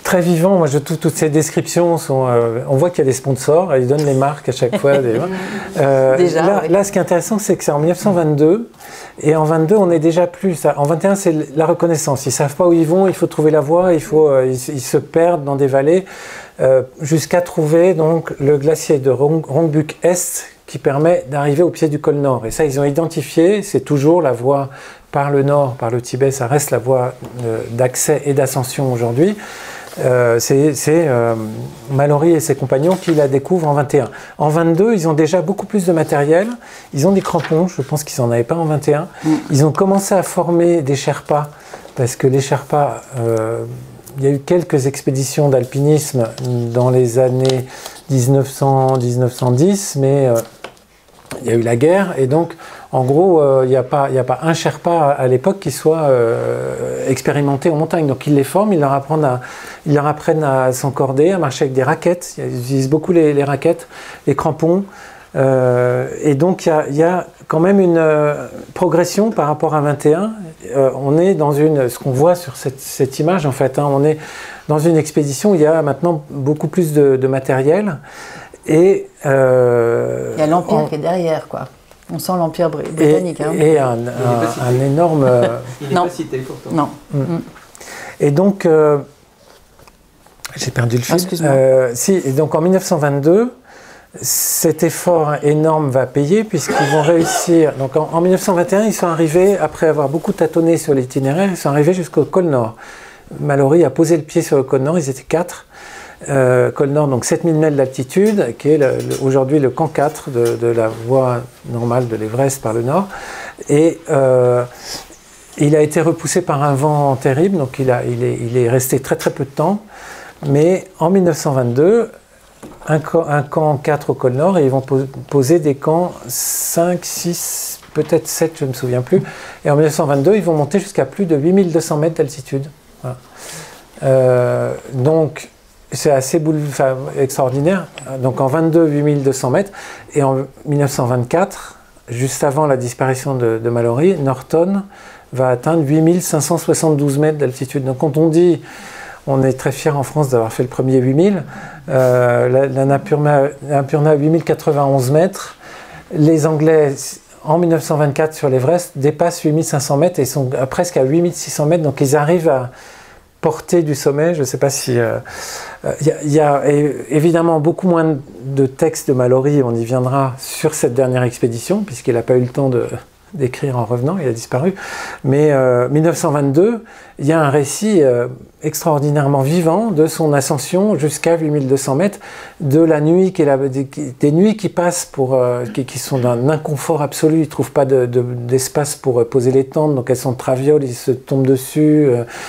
très vivant. Moi, je trouve toutes ces descriptions sont. On voit qu'il y a des sponsors, ils donnent les marques à chaque fois. Déjà, là, oui. là, ce qui est intéressant, c'est que c'est en 1922. Et en 22, on est déjà plus. En 21, c'est la reconnaissance. Ils ne savent pas où ils vont, il faut trouver la voie, ils se perdent dans des vallées jusqu'à trouver donc, le glacier de Rongbuk-Est qui permet d'arriver au pied du col Nord. Et ça, ils ont identifié, c'est toujours la voie par le nord, par le Tibet, ça reste la voie d'accès et d'ascension aujourd'hui. C'est Mallory et ses compagnons qui la découvrent en 21. En 22, ils ont déjà beaucoup plus de matériel. Ils ont des crampons, je pense qu'ils n'en avaient pas en 21. Ils ont commencé à former des Sherpas, parce que les Sherpas, il y a eu quelques expéditions d'alpinisme dans les années 1900-1910, mais il y a eu la guerre, et donc en gros, il n'y a pas un Sherpa à l'époque qui soit expérimenté en montagne. Donc ils les forment, ils leur apprennent à s'encorder, à marcher avec des raquettes. Ils utilisent beaucoup les raquettes, les crampons. Et donc il y a quand même une progression par rapport à 21. On est dans ce qu'on voit sur cette image en fait, hein, on est dans une expédition où il y a maintenant beaucoup plus de matériel. Et il y a l'Empire qui est derrière, quoi. On sent l'Empire britannique. Et un énorme... Il n'est pas cité pourtant. Non. Et donc, j'ai perdu le fil. Excuse-moi. Et donc en 1922, cet effort énorme va payer puisqu'ils vont réussir. Donc en 1921, ils sont arrivés, après avoir beaucoup tâtonné sur l'itinéraire, ils sont arrivés jusqu'au col Nord. Mallory a posé le pied sur le col Nord, ils étaient 4. Col Nord, donc 7000 mètres d'altitude, qui est aujourd'hui le camp 4 de la voie normale de l'Everest par le nord. Et il a été repoussé par un vent terrible, donc il est resté très très peu de temps. Mais en 1922, un camp 4 au col Nord, et ils vont poser des camps 5, 6, peut-être 7, je ne me souviens plus. Et en 1922, ils vont monter jusqu'à plus de 8200 mètres d'altitude. Voilà. Donc, c'est assez extraordinaire. Donc en 22, 8200 mètres. Et en 1924, juste avant la disparition de Mallory, Norton va atteindre 8572 mètres d'altitude. Donc quand on dit, on est très fiers en France d'avoir fait le premier 8000, la Napurna 8091 mètres. Les Anglais, en 1924 sur l'Everest, dépassent 8500 mètres et sont presque à 8600 mètres. Donc ils arrivent à portée du sommet. Je ne sais pas si... y a évidemment beaucoup moins de textes de Mallory, on y viendra, sur cette dernière expédition, puisqu'il n'a pas eu le temps d'écrire en revenant, il a disparu. Mais 1922, il y a un récit extraordinairement vivant de son ascension jusqu'à 8200 mètres, de la nuit, des nuits qui passent, qui sont d'un inconfort absolu. Ils ne trouvent pas d'espace pour poser les tentes, donc elles sont travioles, ils se tombent dessus.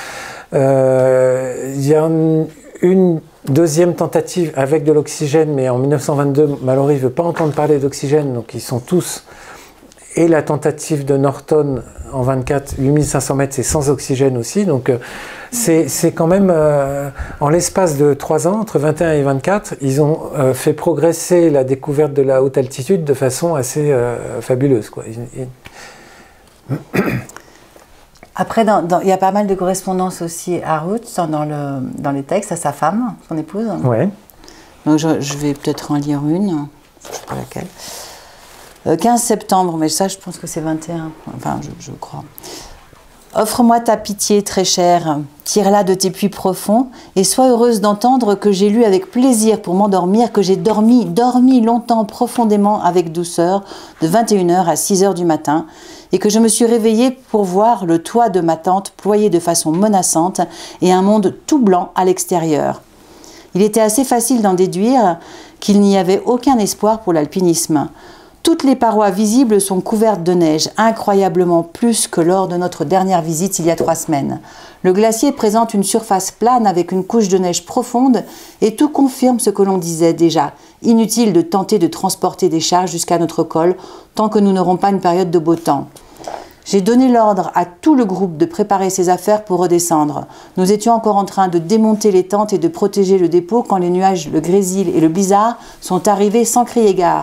Il y a une deuxième tentative avec de l'oxygène, mais en 1922, Mallory ne veut pas entendre parler d'oxygène, donc ils sont tous... Et la tentative de Norton en 24, 8500 mètres, c'est sans oxygène aussi, donc c'est quand même, en l'espace de 3 ans, entre 21 et 24, ils ont fait progresser la découverte de la haute altitude de façon assez fabuleuse, quoi. Après, il y a pas mal de correspondances aussi à Ruth dans les textes, à sa femme, son épouse. Ouais. Donc je vais peut-être en lire une, je ne sais pas laquelle. 15 septembre, mais ça je pense que c'est 21, enfin je crois. Offre-moi ta pitié très chère, tire-la de tes puits profonds, et sois heureuse d'entendre que j'ai lu avec plaisir pour m'endormir, que j'ai dormi longtemps profondément avec douceur, de 21h à 6h du matin, et que je me suis réveillée pour voir le toit de ma tente ployé de façon menaçante et un monde tout blanc à l'extérieur. Il était assez facile d'en déduire qu'il n'y avait aucun espoir pour l'alpinisme. Toutes les parois visibles sont couvertes de neige, incroyablement plus que lors de notre dernière visite il y a 3 semaines. Le glacier présente une surface plane avec une couche de neige profonde et tout confirme ce que l'on disait déjà. Inutile de tenter de transporter des charges jusqu'à notre col tant que nous n'aurons pas une période de beau temps. J'ai donné l'ordre à tout le groupe de préparer ses affaires pour redescendre. Nous étions encore en train de démonter les tentes et de protéger le dépôt quand les nuages, le grésil et le blizzard sont arrivés sans crier gare.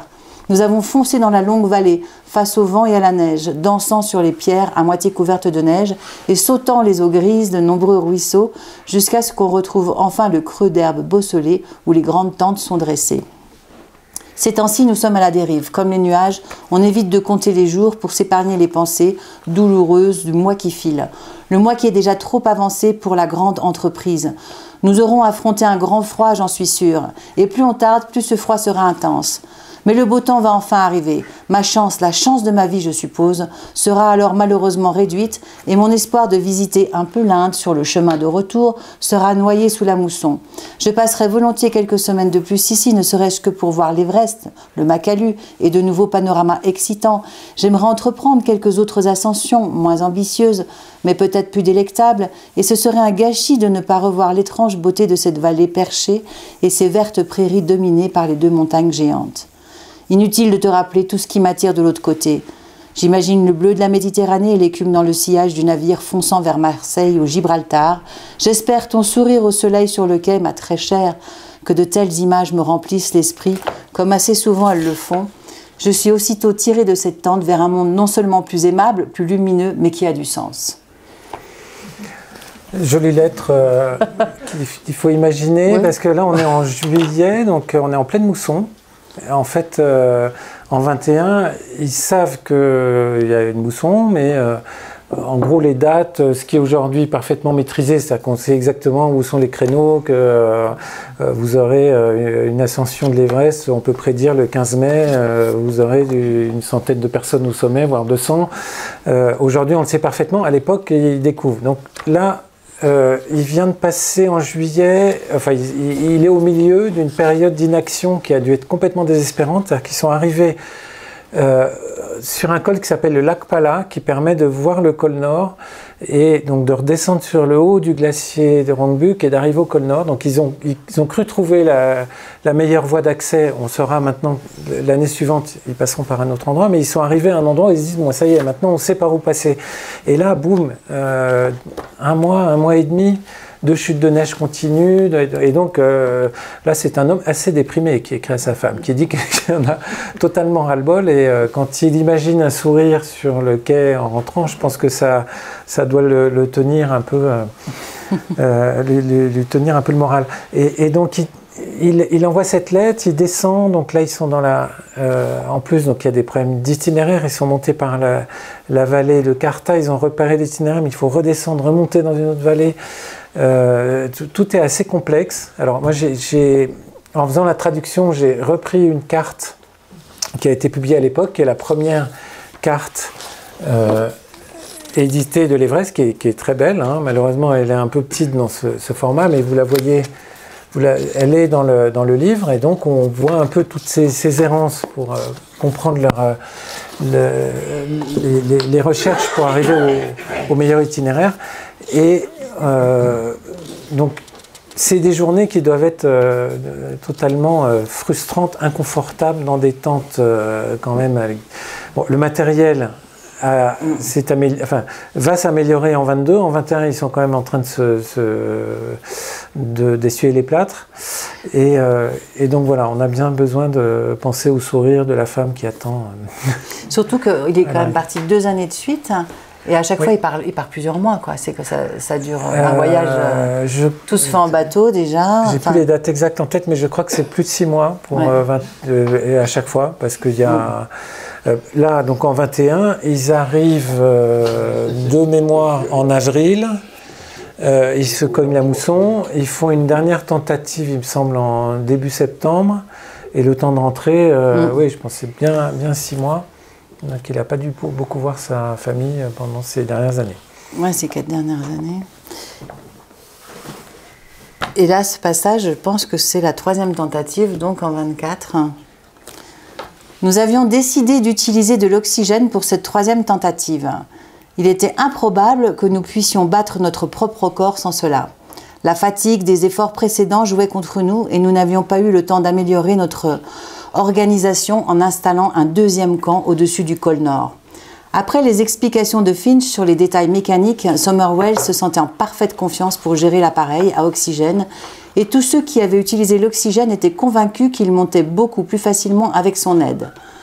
Nous avons foncé dans la longue vallée, face au vent et à la neige, dansant sur les pierres à moitié couvertes de neige et sautant les eaux grises de nombreux ruisseaux, jusqu'à ce qu'on retrouve enfin le creux d'herbe bosselée où les grandes tentes sont dressées. Ces temps-ci, nous sommes à la dérive. Comme les nuages, on évite de compter les jours pour s'épargner les pensées douloureuses du mois qui file. Le mois qui est déjà trop avancé pour la grande entreprise. Nous aurons affronté un grand froid, j'en suis sûre. Et plus on tarde, plus ce froid sera intense. Mais le beau temps va enfin arriver. Ma chance, la chance de ma vie, je suppose, sera alors malheureusement réduite et mon espoir de visiter un peu l'Inde sur le chemin de retour sera noyé sous la mousson. Je passerai volontiers quelques semaines de plus ici, ne serait-ce que pour voir l'Everest, le Makalu et de nouveaux panoramas excitants. J'aimerais entreprendre quelques autres ascensions, moins ambitieuses, mais peut-être plus délectables, et ce serait un gâchis de ne pas revoir l'étrange beauté de cette vallée perchée et ces vertes prairies dominées par les deux montagnes géantes. Inutile de te rappeler tout ce qui m'attire de l'autre côté. J'imagine le bleu de la Méditerranée et l'écume dans le sillage du navire fonçant vers Marseille ou Gibraltar. J'espère ton sourire au soleil sur le quai, ma très chère, que de telles images me remplissent l'esprit, comme assez souvent elles le font. Je suis aussitôt tirée de cette tente vers un monde non seulement plus aimable, plus lumineux, mais qui a du sens. Jolie lettre qu'il faut imaginer, oui. Parce que là on est en juillet, donc on est en pleine mousson. En fait, en 21, ils savent qu'il y a une mousson, mais en gros, les dates, ce qui est aujourd'hui parfaitement maîtrisé, c'est-à-dire qu'on sait exactement où sont les créneaux, que vous aurez une ascension de l'Everest, on peut prédire le 15 mai, vous aurez une centaine de personnes au sommet, voire 200. Aujourd'hui, on le sait parfaitement, à l'époque, ils découvrent. Donc là, il vient de passer en juillet, enfin il est au milieu d'une période d'inaction qui a dû être complètement désespérante, c'est-à-dire qu'ils sont arrivés sur un col qui s'appelle le lac Pala, qui permet de voir le col Nord et donc de redescendre sur le haut du glacier de Rongbuk et d'arriver au col Nord. Donc ils ont cru trouver la meilleure voie d'accès. On saura maintenant, l'année suivante, ils passeront par un autre endroit, mais ils sont arrivés à un endroit où ils se disent, bon ça y est, maintenant on sait par où passer. Et là, boum, un mois et demi, de chutes de neige continues, et donc là c'est un homme assez déprimé qui écrit à sa femme, qui dit qu'il en a totalement ras-le-bol, et quand il imagine un sourire sur le quai en rentrant, je pense que ça doit le tenir un peu, lui tenir un peu le moral. Et donc il envoie cette lettre, il descend, donc là ils sont dans en plus donc il y a des problèmes d'itinéraire, ils sont montés par la vallée de Karta, ils ont repéré l'itinéraire, mais il faut redescendre, remonter dans une autre vallée. Tout est assez complexe. Alors moi, en faisant la traduction, j'ai repris une carte qui a été publiée à l'époque, qui est la première carte éditée de l'Everest, qui est très belle. Hein. Malheureusement, elle est un peu petite dans ce format, mais vous la voyez, elle est dans le livre, et donc on voit un peu toutes ces errances pour comprendre les recherches pour arriver au meilleur itinéraire. Et donc c'est des journées qui doivent être totalement frustrantes, inconfortables, dans des tentes quand même. Bon, le matériel va s'améliorer en 22, en 21 ils sont quand même en train d'essuyer les plâtres, et donc voilà, on a bien besoin de penser au sourire de la femme qui attend. Surtout qu'il est quand même parti 2 années de suite. Et à chaque fois, il part plusieurs mois, quoi. C'est que ça dure un voyage. Tout se fait en bateau déjà. J'ai plus les dates exactes en tête, mais je crois que c'est plus de 6 mois pour et à chaque fois, parce qu'il y a là, donc en 21, ils arrivent de mémoire en avril. Ils se cognent la mousson. Ils font une dernière tentative, il me semble, en début septembre. Et le temps de rentrer, oui, je pense que c'est bien 6 mois. Donc il n'a pas dû beaucoup voir sa famille pendant ces dernières années. Oui, ces 4 dernières années. Et là, ce passage, je pense que c'est la 3e tentative, donc en 24. Nous avions décidé d'utiliser de l'oxygène pour cette 3e tentative. Il était improbable que nous puissions battre notre propre corps sans cela. La fatigue des efforts précédents jouait contre nous et nous n'avions pas eu le temps d'améliorer notre organisation en installant un 2e camp au-dessus du col Nord. Après les explications de Finch sur les détails mécaniques, Sommerwell se sentait en parfaite confiance pour gérer l'appareil à oxygène, et tous ceux qui avaient utilisé l'oxygène étaient convaincus qu'il montait beaucoup plus facilement avec son aide.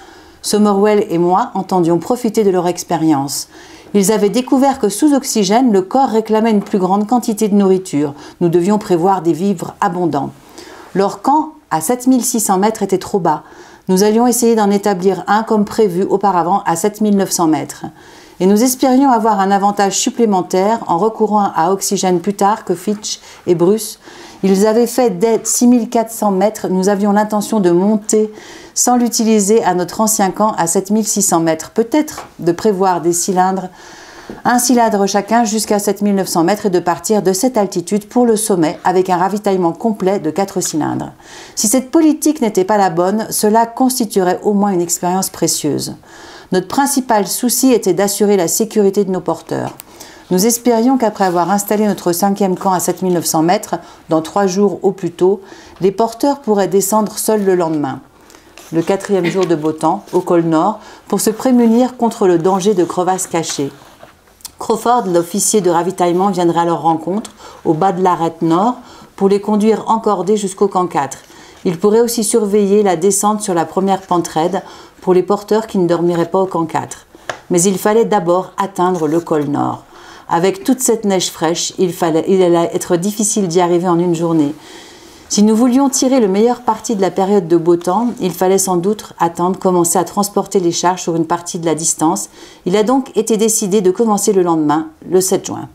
Somerwell et moi entendions profiter de leur expérience. Ils avaient découvert que sous oxygène, le corps réclamait une plus grande quantité de nourriture. Nous devions prévoir des vivres abondants. Leur camp, à 7600 mètres, était trop bas. Nous allions essayer d'en établir un comme prévu auparavant à 7900 mètres. Et nous espérions avoir un avantage supplémentaire en recourant à oxygène plus tard que Fitch et Bruce. Ils avaient fait dès 6400 mètres. Nous avions l'intention de monter sans l'utiliser à notre ancien camp à 7600 mètres. Peut-être de prévoir des cylindres, un cylindre chacun jusqu'à 7900 mètres et de partir de cette altitude pour le sommet avec un ravitaillement complet de 4 cylindres. Si cette politique n'était pas la bonne, cela constituerait au moins une expérience précieuse. Notre principal souci était d'assurer la sécurité de nos porteurs. Nous espérions qu'après avoir installé notre 5e camp à 7900 mètres, dans 3 jours au plus tôt, les porteurs pourraient descendre seuls le lendemain, le 4e jour de beau temps, au col Nord, pour se prémunir contre le danger de crevasses cachées. Crawford, l'officier de ravitaillement, viendrait à leur rencontre, au bas de l'arête nord, pour les conduire encordés jusqu'au camp 4. Il pourrait aussi surveiller la descente sur la première pente raide pour les porteurs qui ne dormiraient pas au camp 4. Mais il fallait d'abord atteindre le col Nord. Avec toute cette neige fraîche, il allait être difficile d'y arriver en une journée. Si nous voulions tirer le meilleur parti de la période de beau temps, il fallait sans doute commencer à transporter les charges sur une partie de la distance. Il a donc été décidé de commencer le lendemain, le 7 juin.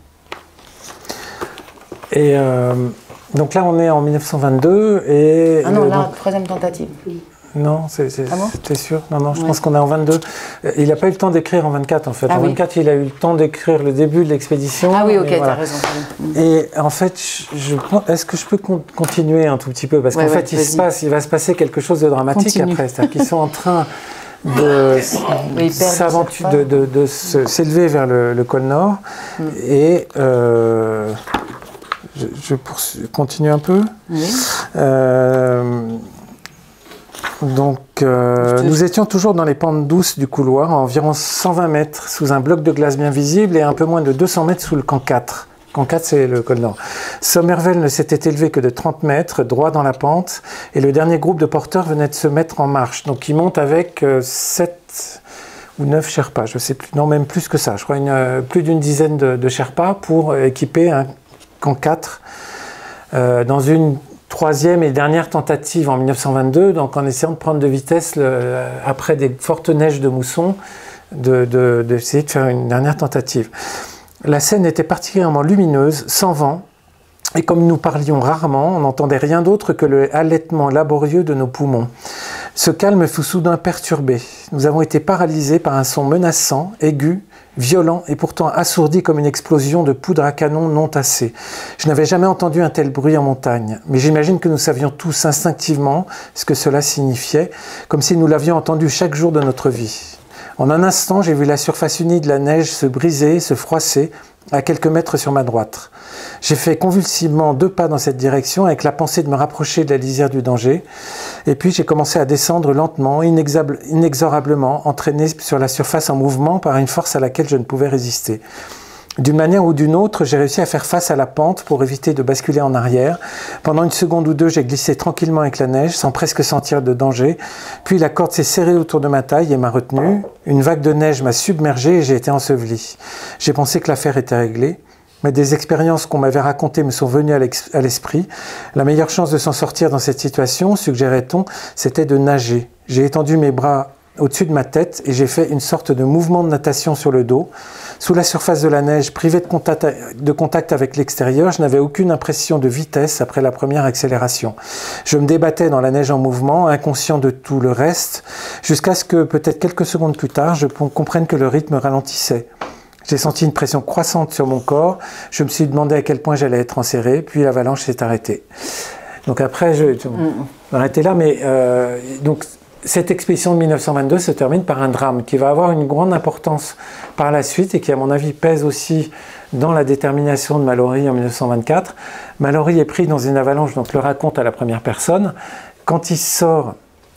Et donc là, on est en 1922 et... Ah non, là, 3e tentative. Non, Ah bon? t'es sûr? Non, je pense qu'on est en 22. Il n'a pas eu le temps d'écrire en 24, en fait. Ah en oui. 24, il a eu le temps d'écrire le début de l'expédition. Ah oui, ok, voilà. t'as raison. Et en fait, est-ce que je peux continuer un tout petit peu? Parce qu'en fait, il va se passer quelque chose de dramatique après. C'est-à-dire qu'ils sont en train de s'élever vers le col Nord. Et je continue un peu. Oui. Donc, nous étions toujours dans les pentes douces du couloir, à environ 120 mètres sous un bloc de glace bien visible et un peu moins de 200 mètres sous le camp 4. Camp 4, c'est le col Nord. Somervell ne s'était élevé que de 30 mètres, droit dans la pente, et le dernier groupe de porteurs venait de se mettre en marche. Donc, ils montent avec 7 ou 9 Sherpas, je ne sais plus, non, même plus que ça. Je crois plus d'une dizaine de Sherpas pour équiper un camp 4 dans une 3e et dernière tentative en 1922, donc en essayant de prendre de vitesse après des fortes neiges de mousson, d'essayer de faire une dernière tentative. La scène était particulièrement lumineuse, sans vent, et comme nous parlions rarement, on n'entendait rien d'autre que le halètement laborieux de nos poumons. Ce calme fut soudain perturbé. Nous avons été paralysés par un son menaçant, aigu, violent et pourtant assourdi comme une explosion de poudre à canon non tassée. Je n'avais jamais entendu un tel bruit en montagne, mais j'imagine que nous savions tous instinctivement ce que cela signifiait, comme si nous l'avions entendu chaque jour de notre vie. En un instant, j'ai vu la surface unie de la neige se briser, se froisser, à quelques mètres sur ma droite. J'ai fait convulsivement 2 pas dans cette direction avec la pensée de me rapprocher de la lisière du danger. Et puis j'ai commencé à descendre lentement, inexorablement, entraîné sur la surface en mouvement par une force à laquelle je ne pouvais résister. D'une manière ou d'une autre, j'ai réussi à faire face à la pente pour éviter de basculer en arrière. Pendant 1 seconde ou 2, j'ai glissé tranquillement avec la neige, sans presque sentir de danger. Puis la corde s'est serrée autour de ma taille et m'a retenu. Une vague de neige m'a submergé et j'ai été enseveli. J'ai pensé que l'affaire était réglée. Mais des expériences qu'on m'avait racontées me sont venues à l'esprit. La meilleure chance de s'en sortir dans cette situation, suggérait-on, c'était de nager. J'ai étendu mes bras au-dessus de ma tête et j'ai fait une sorte de mouvement de natation sur le dos. Sous la surface de la neige, privé de contact avec l'extérieur, je n'avais aucune impression de vitesse après la première accélération. Je me débattais dans la neige en mouvement, inconscient de tout le reste, jusqu'à ce que, peut-être quelques secondes plus tard, je comprenne que le rythme ralentissait. J'ai senti une pression croissante sur mon corps, je me suis demandé à quel point j'allais être enserré, puis l'avalanche s'est arrêtée. Donc après, je vais arrêter là, mais donc cette expédition de 1922 se termine par un drame qui va avoir une grande importance par la suite et qui, à mon avis, pèse aussi dans la détermination de Mallory en 1924. Mallory est pris dans une avalanche, donc le raconte à la première personne. Quand il sort,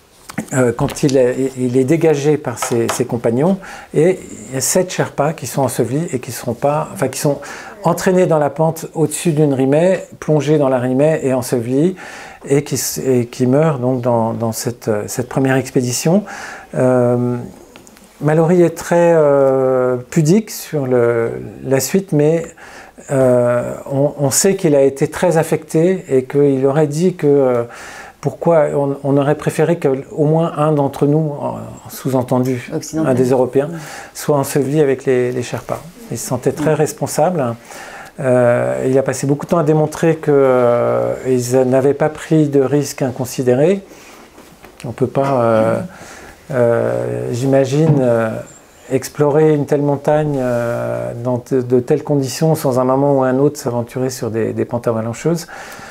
quand il est dégagé par ses compagnons, et il y a 7 Sherpas qui sont ensevelis et qui sont entraînés dans la pente au-dessus d'une rimée, plongés dans la rimée et ensevelis, et qui meurent donc dans cette première expédition. Mallory est très pudique sur la suite, mais on sait qu'il a été très affecté et qu'il aurait dit que pourquoi on aurait préféré qu'au moins un d'entre nous, sous-entendu un des Européens, soit enseveli avec les Sherpas. Il se sentait très responsable. Il a passé beaucoup de temps à démontrer qu'ils n'avaient pas pris de risques inconsidérés. On ne peut pas, j'imagine, explorer une telle montagne dans de telles conditions sans un moment ou un autre s'aventurer sur des pentes avalancheuses.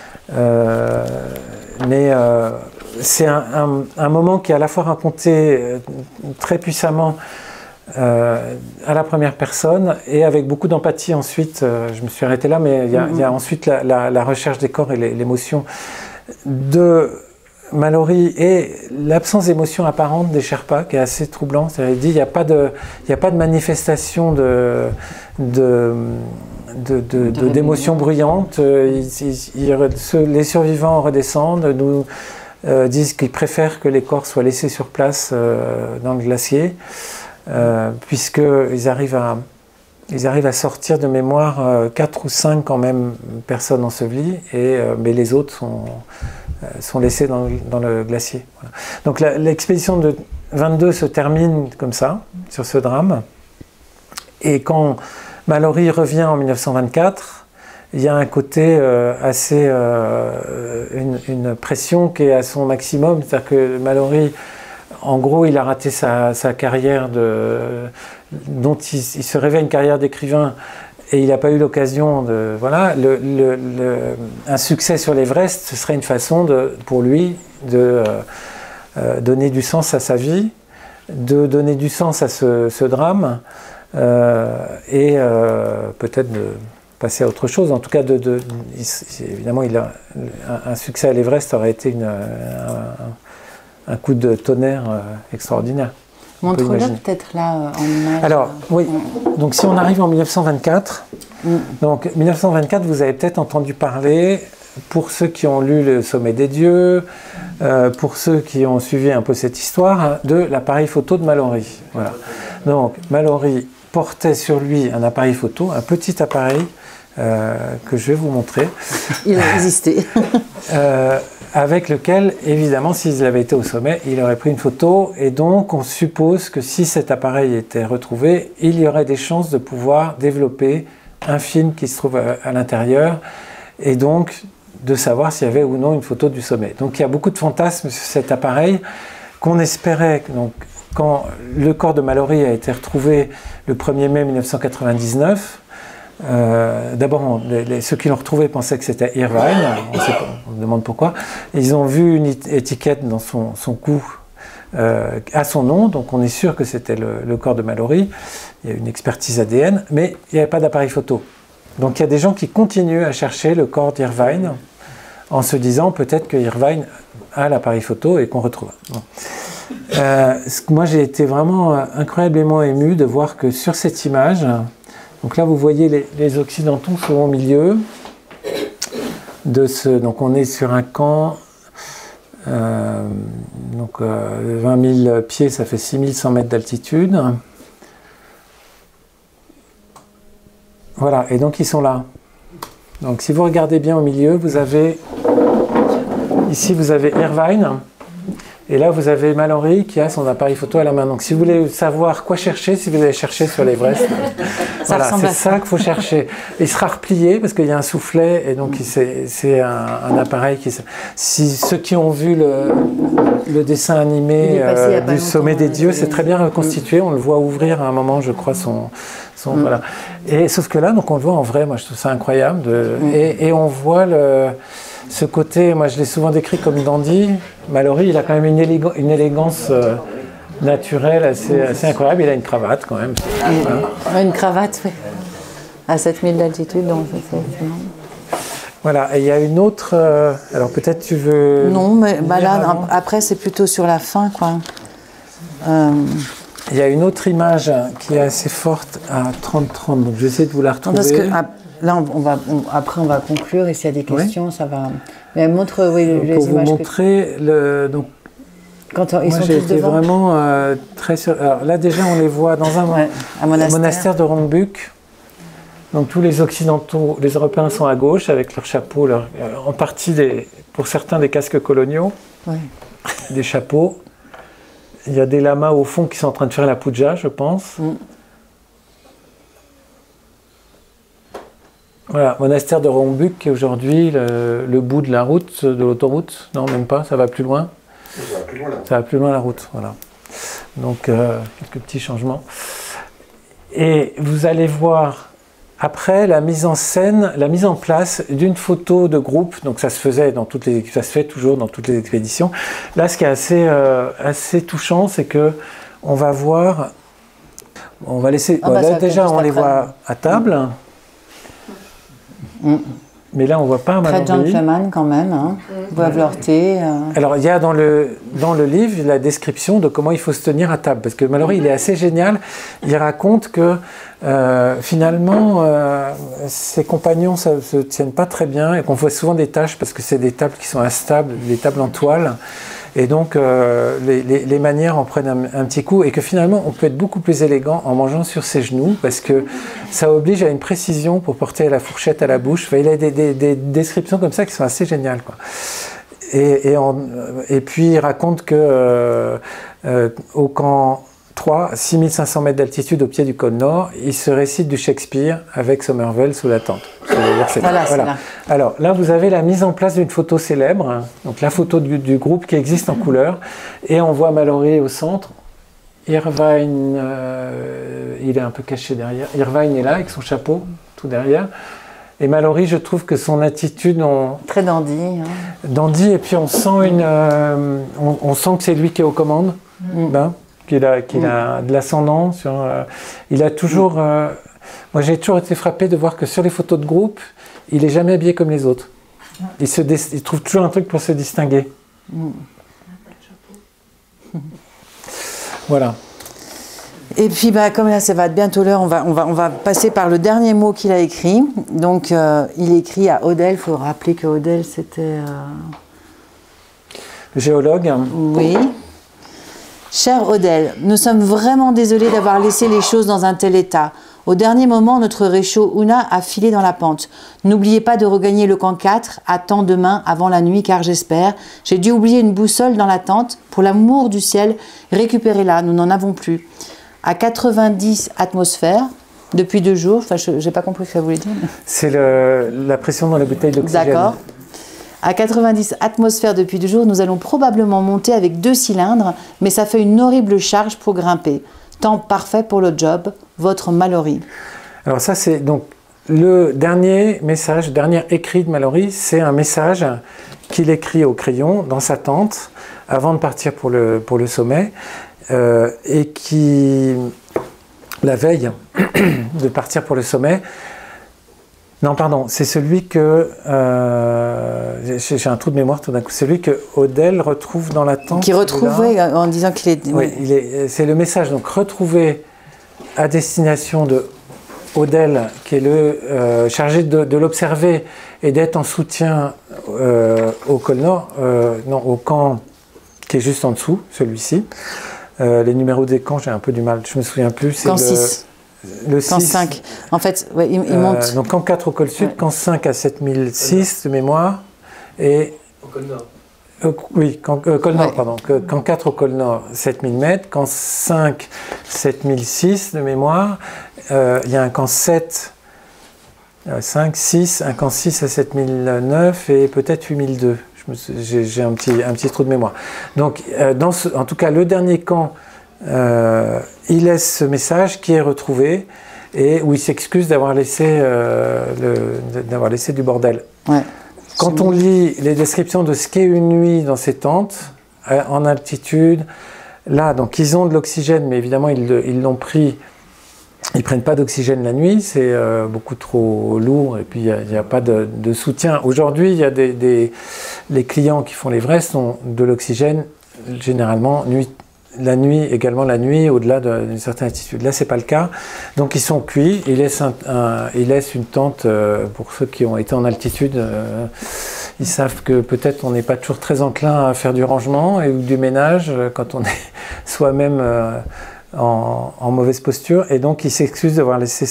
Mais c'est un moment qui est à la fois raconté très puissamment à la première personne et avec beaucoup d'empathie ensuite. Je me suis arrêté là, mais il y a ensuite la recherche des corps et l'émotion de Mallory et l'absence d'émotion apparente des Sherpas qui est assez troublant. Il dit il n'y a pas de manifestation d'émotions bruyantes. Les survivants redescendent, nous disent qu'ils préfèrent que les corps soient laissés sur place dans le glacier, puisqu'ils arrivent à sortir de mémoire 4 ou 5 quand même personnes ensevelies, mais les autres sont laissés dans le glacier. Voilà. Donc l'expédition de 22 se termine comme ça, sur ce drame. Et quand Mallory revient en 1924, il y a un côté assez... une pression qui est à son maximum. C'est-à-dire que Mallory, en gros, il a raté sa carrière dont il se rêvait une carrière d'écrivain et il n'a pas eu l'occasion de... Voilà, un succès sur l'Everest, ce serait une façon pour lui de donner du sens à sa vie, de donner du sens à ce drame, et peut-être de passer à autre chose. En tout cas, évidemment, un succès à l'Everest aurait été un coup de tonnerre extraordinaire. Montre-le peut-être là en image. Alors, oui. Donc, si on arrive en 1924, donc 1924, vous avez peut-être entendu parler, pour ceux qui ont lu Le Sommet des Dieux, pour ceux qui ont suivi un peu cette histoire, de l'appareil photo de Mallory. Voilà. Donc, Mallory portait sur lui un appareil photo, un petit appareil que je vais vous montrer. Il a existé. Avec lequel, évidemment, s'il avait été au sommet, il aurait pris une photo. Et donc, on suppose que si cet appareil était retrouvé, il y aurait des chances de pouvoir développer un film qui se trouve à l'intérieur. Et donc, de savoir s'il y avait ou non une photo du sommet. Donc, il y a beaucoup de fantasmes sur cet appareil qu'on espérait. Donc, quand le corps de Mallory a été retrouvé le 1er mai 1999, d'abord, ceux qui l'ont retrouvé pensaient que c'était Irvine, on se demande pourquoi. Ils ont vu une étiquette dans son cou à son nom, donc on est sûr que c'était le corps de Mallory. Il y a une expertise ADN, mais il n'y avait pas d'appareil photo. Donc il y a des gens qui continuent à chercher le corps d'Irvine en se disant peut-être que Irvine a l'appareil photo et qu'on retrouve. Bon. Moi j'ai été vraiment incroyablement ému de voir que sur cette image, donc là vous voyez les Occidentaux sont au milieu de donc on est sur un camp, 20 000 pieds, ça fait 6100 mètres d'altitude. Voilà, et donc ils sont là. Donc si vous regardez bien au milieu, vous avez, ici vous avez Irvine, et là vous avez Mallory qui a son appareil photo à la main. Donc si vous voulez savoir quoi chercher, si vous allez chercher sur l'Everest, voilà, c'est ça qu'il faut chercher. Il sera replié parce qu'il y a un soufflet, et donc c'est un appareil qui... Si ceux qui ont vu le dessin animé du Sommet des Dieux, c'est très bien reconstitué, on le voit ouvrir à un moment, je crois, voilà. Et sauf que là, donc on le voit en vrai, moi je trouve ça incroyable, et on voit ce côté, moi je l'ai souvent décrit comme dandy. Mallory, il a quand même une élégance naturelle assez incroyable, il a une cravate quand même. Une cravate, oui. À 7000 d'altitude, donc c'est... Voilà, et il y a une autre, alors peut-être tu veux... Non, mais là, après c'est plutôt sur la fin, quoi. Il y a une autre image qui est assez forte à 30-30, donc je vais essayer de vous la retrouver. Parce que là, après on va conclure, et s'il y a des questions, ça va... Mais montre, oui, les pour images. Pour vous montrer, donc, Quand ils Moi, sont j'ai tous été devant. vraiment très sûr. Alors là, déjà, on les voit dans un monastère de Rongbuk. Donc tous les Occidentaux, les Européens sont à gauche avec leurs chapeaux, en partie pour certains des casques coloniaux, des chapeaux. Il y a des lamas au fond qui sont en train de faire la puja, je pense. Voilà, monastère de Rongbuk qui est aujourd'hui le bout de la route, de l'autoroute. Non, même pas, ça va plus loin. Ça va plus loin là. Ça va plus loin la route, voilà. Donc quelques petits changements. Et vous allez voir après la mise en scène, la mise en place d'une photo de groupe. Donc ça se faisait ça se fait toujours dans toutes les expéditions. Là, ce qui est assez touchant, c'est que on va voir, on va laisser. Là, déjà, on les voit à table. Mais là, on ne voit pas Mallory. Très gentleman quand même, hein. Boivent leur thé. Alors, il y a dans le livre la description de comment il faut se tenir à table. Parce que Mallory, il est assez génial. Il raconte que finalement, ses compagnons ne se tiennent pas très bien et qu'on voit souvent des tâches parce que c'est des tables qui sont instables, des tables en toile. Et donc, les manières en prennent un petit coup et que finalement, on peut être beaucoup plus élégant en mangeant sur ses genoux parce que ça oblige à une précision pour porter la fourchette à la bouche. Enfin, il a des descriptions comme ça qui sont assez géniales, quoi. Et puis, il raconte que au camp 3, 6500 mètres d'altitude au pied du cône nord, il se récite du Shakespeare avec Somerville sous la tente. Voilà. Alors là, vous avez la mise en place d'une photo célèbre, hein, donc la photo du groupe qui existe en couleur, et on voit Mallory au centre. Irvine, il est un peu caché derrière. Irvine est là avec son chapeau tout derrière. Et Mallory, je trouve que son attitude... Très dandy. Hein. Dandy, et puis on sent on sent que c'est lui qui est aux commandes. Qu'il a de l'ascendant sur... il a toujours... moi, j'ai toujours été frappé de voir que sur les photos de groupe, il n'est jamais habillé comme les autres. Il trouve toujours un truc pour se distinguer. Voilà. Et puis, comme là, ça va être bientôt l'heure, on va passer par le dernier mot qu'il a écrit. Donc, il écrit à Odell. Il faut rappeler que Odell, c'était... Le géologue. Oui. Cher Odell, nous sommes vraiment désolés d'avoir laissé les choses dans un tel état. Au dernier moment, notre réchaud Una a filé dans la pente. N'oubliez pas de regagner le camp 4 à temps demain avant la nuit, car j'espère. J'ai dû oublier une boussole dans la tente. Pour l'amour du ciel, récupérez-la, nous n'en avons plus. À 90 atmosphères, depuis 2 jours, enfin, je n'ai pas compris ce que ça voulait dire. C'est la pression dans la bouteille d'oxygène. D'accord. À 90 atmosphères depuis 2 jours, nous allons probablement monter avec 2 cylindres, mais ça fait une horrible charge pour grimper. Temps parfait pour le job, votre Mallory. Alors ça, c'est donc le dernier message, le dernier écrit de Mallory, c'est un message qu'il écrit au crayon dans sa tente avant de partir pour le sommet et qui, la veille de partir pour le sommet, non, pardon, c'est celui que... j'ai un trou de mémoire tout d'un coup. Celui que Odell retrouve dans la tente. Qui retrouve, oui, en disant qu'il est... Oui, c'est le message. Donc, retrouver à destination de Odell, qui est le chargé de l'observer et d'être en soutien au col Nord, au camp qui est juste en dessous, celui-ci. Les numéros des camps, j'ai un peu du mal, je me souviens plus. Camp 6. Le camp 6, 5. En fait, ouais, il monte. Donc camp 4 au col sud, camp 5 à 7006 de mémoire. Et au col nord. Oui, col nord, pardon. Camp 4 au col nord, 7000 mètres. Camp 5, 7006 de mémoire. Il y a un camp 7, 5, 6, un camp 6 à 7009 et peut-être 8002. J'ai un petit trou de mémoire. Donc, en tout cas, le dernier camp, il laisse ce message qui est retrouvé et où il s'excuse d'avoir laissé du bordel. Ouais. Quand on lit les descriptions de ce qu'est une nuit dans ces tentes, en altitude, là, donc ils ont de l'oxygène, mais évidemment ils l'ont pris, ils ne prennent pas d'oxygène la nuit, c'est beaucoup trop lourd, et puis il n'y a pas de soutien. Aujourd'hui, il y a les clients qui font l'Everest ont de l'oxygène, généralement, la nuit, au-delà d'une certaine altitude. Là, ce n'est pas le cas. Donc, ils sont cuits. Ils laissent une tente, pour ceux qui ont été en altitude, Ils savent que peut-être on n'est pas toujours très enclin à faire du rangement ou du ménage quand on est soi-même en mauvaise posture. Et donc, il s'excuse d'avoir laissé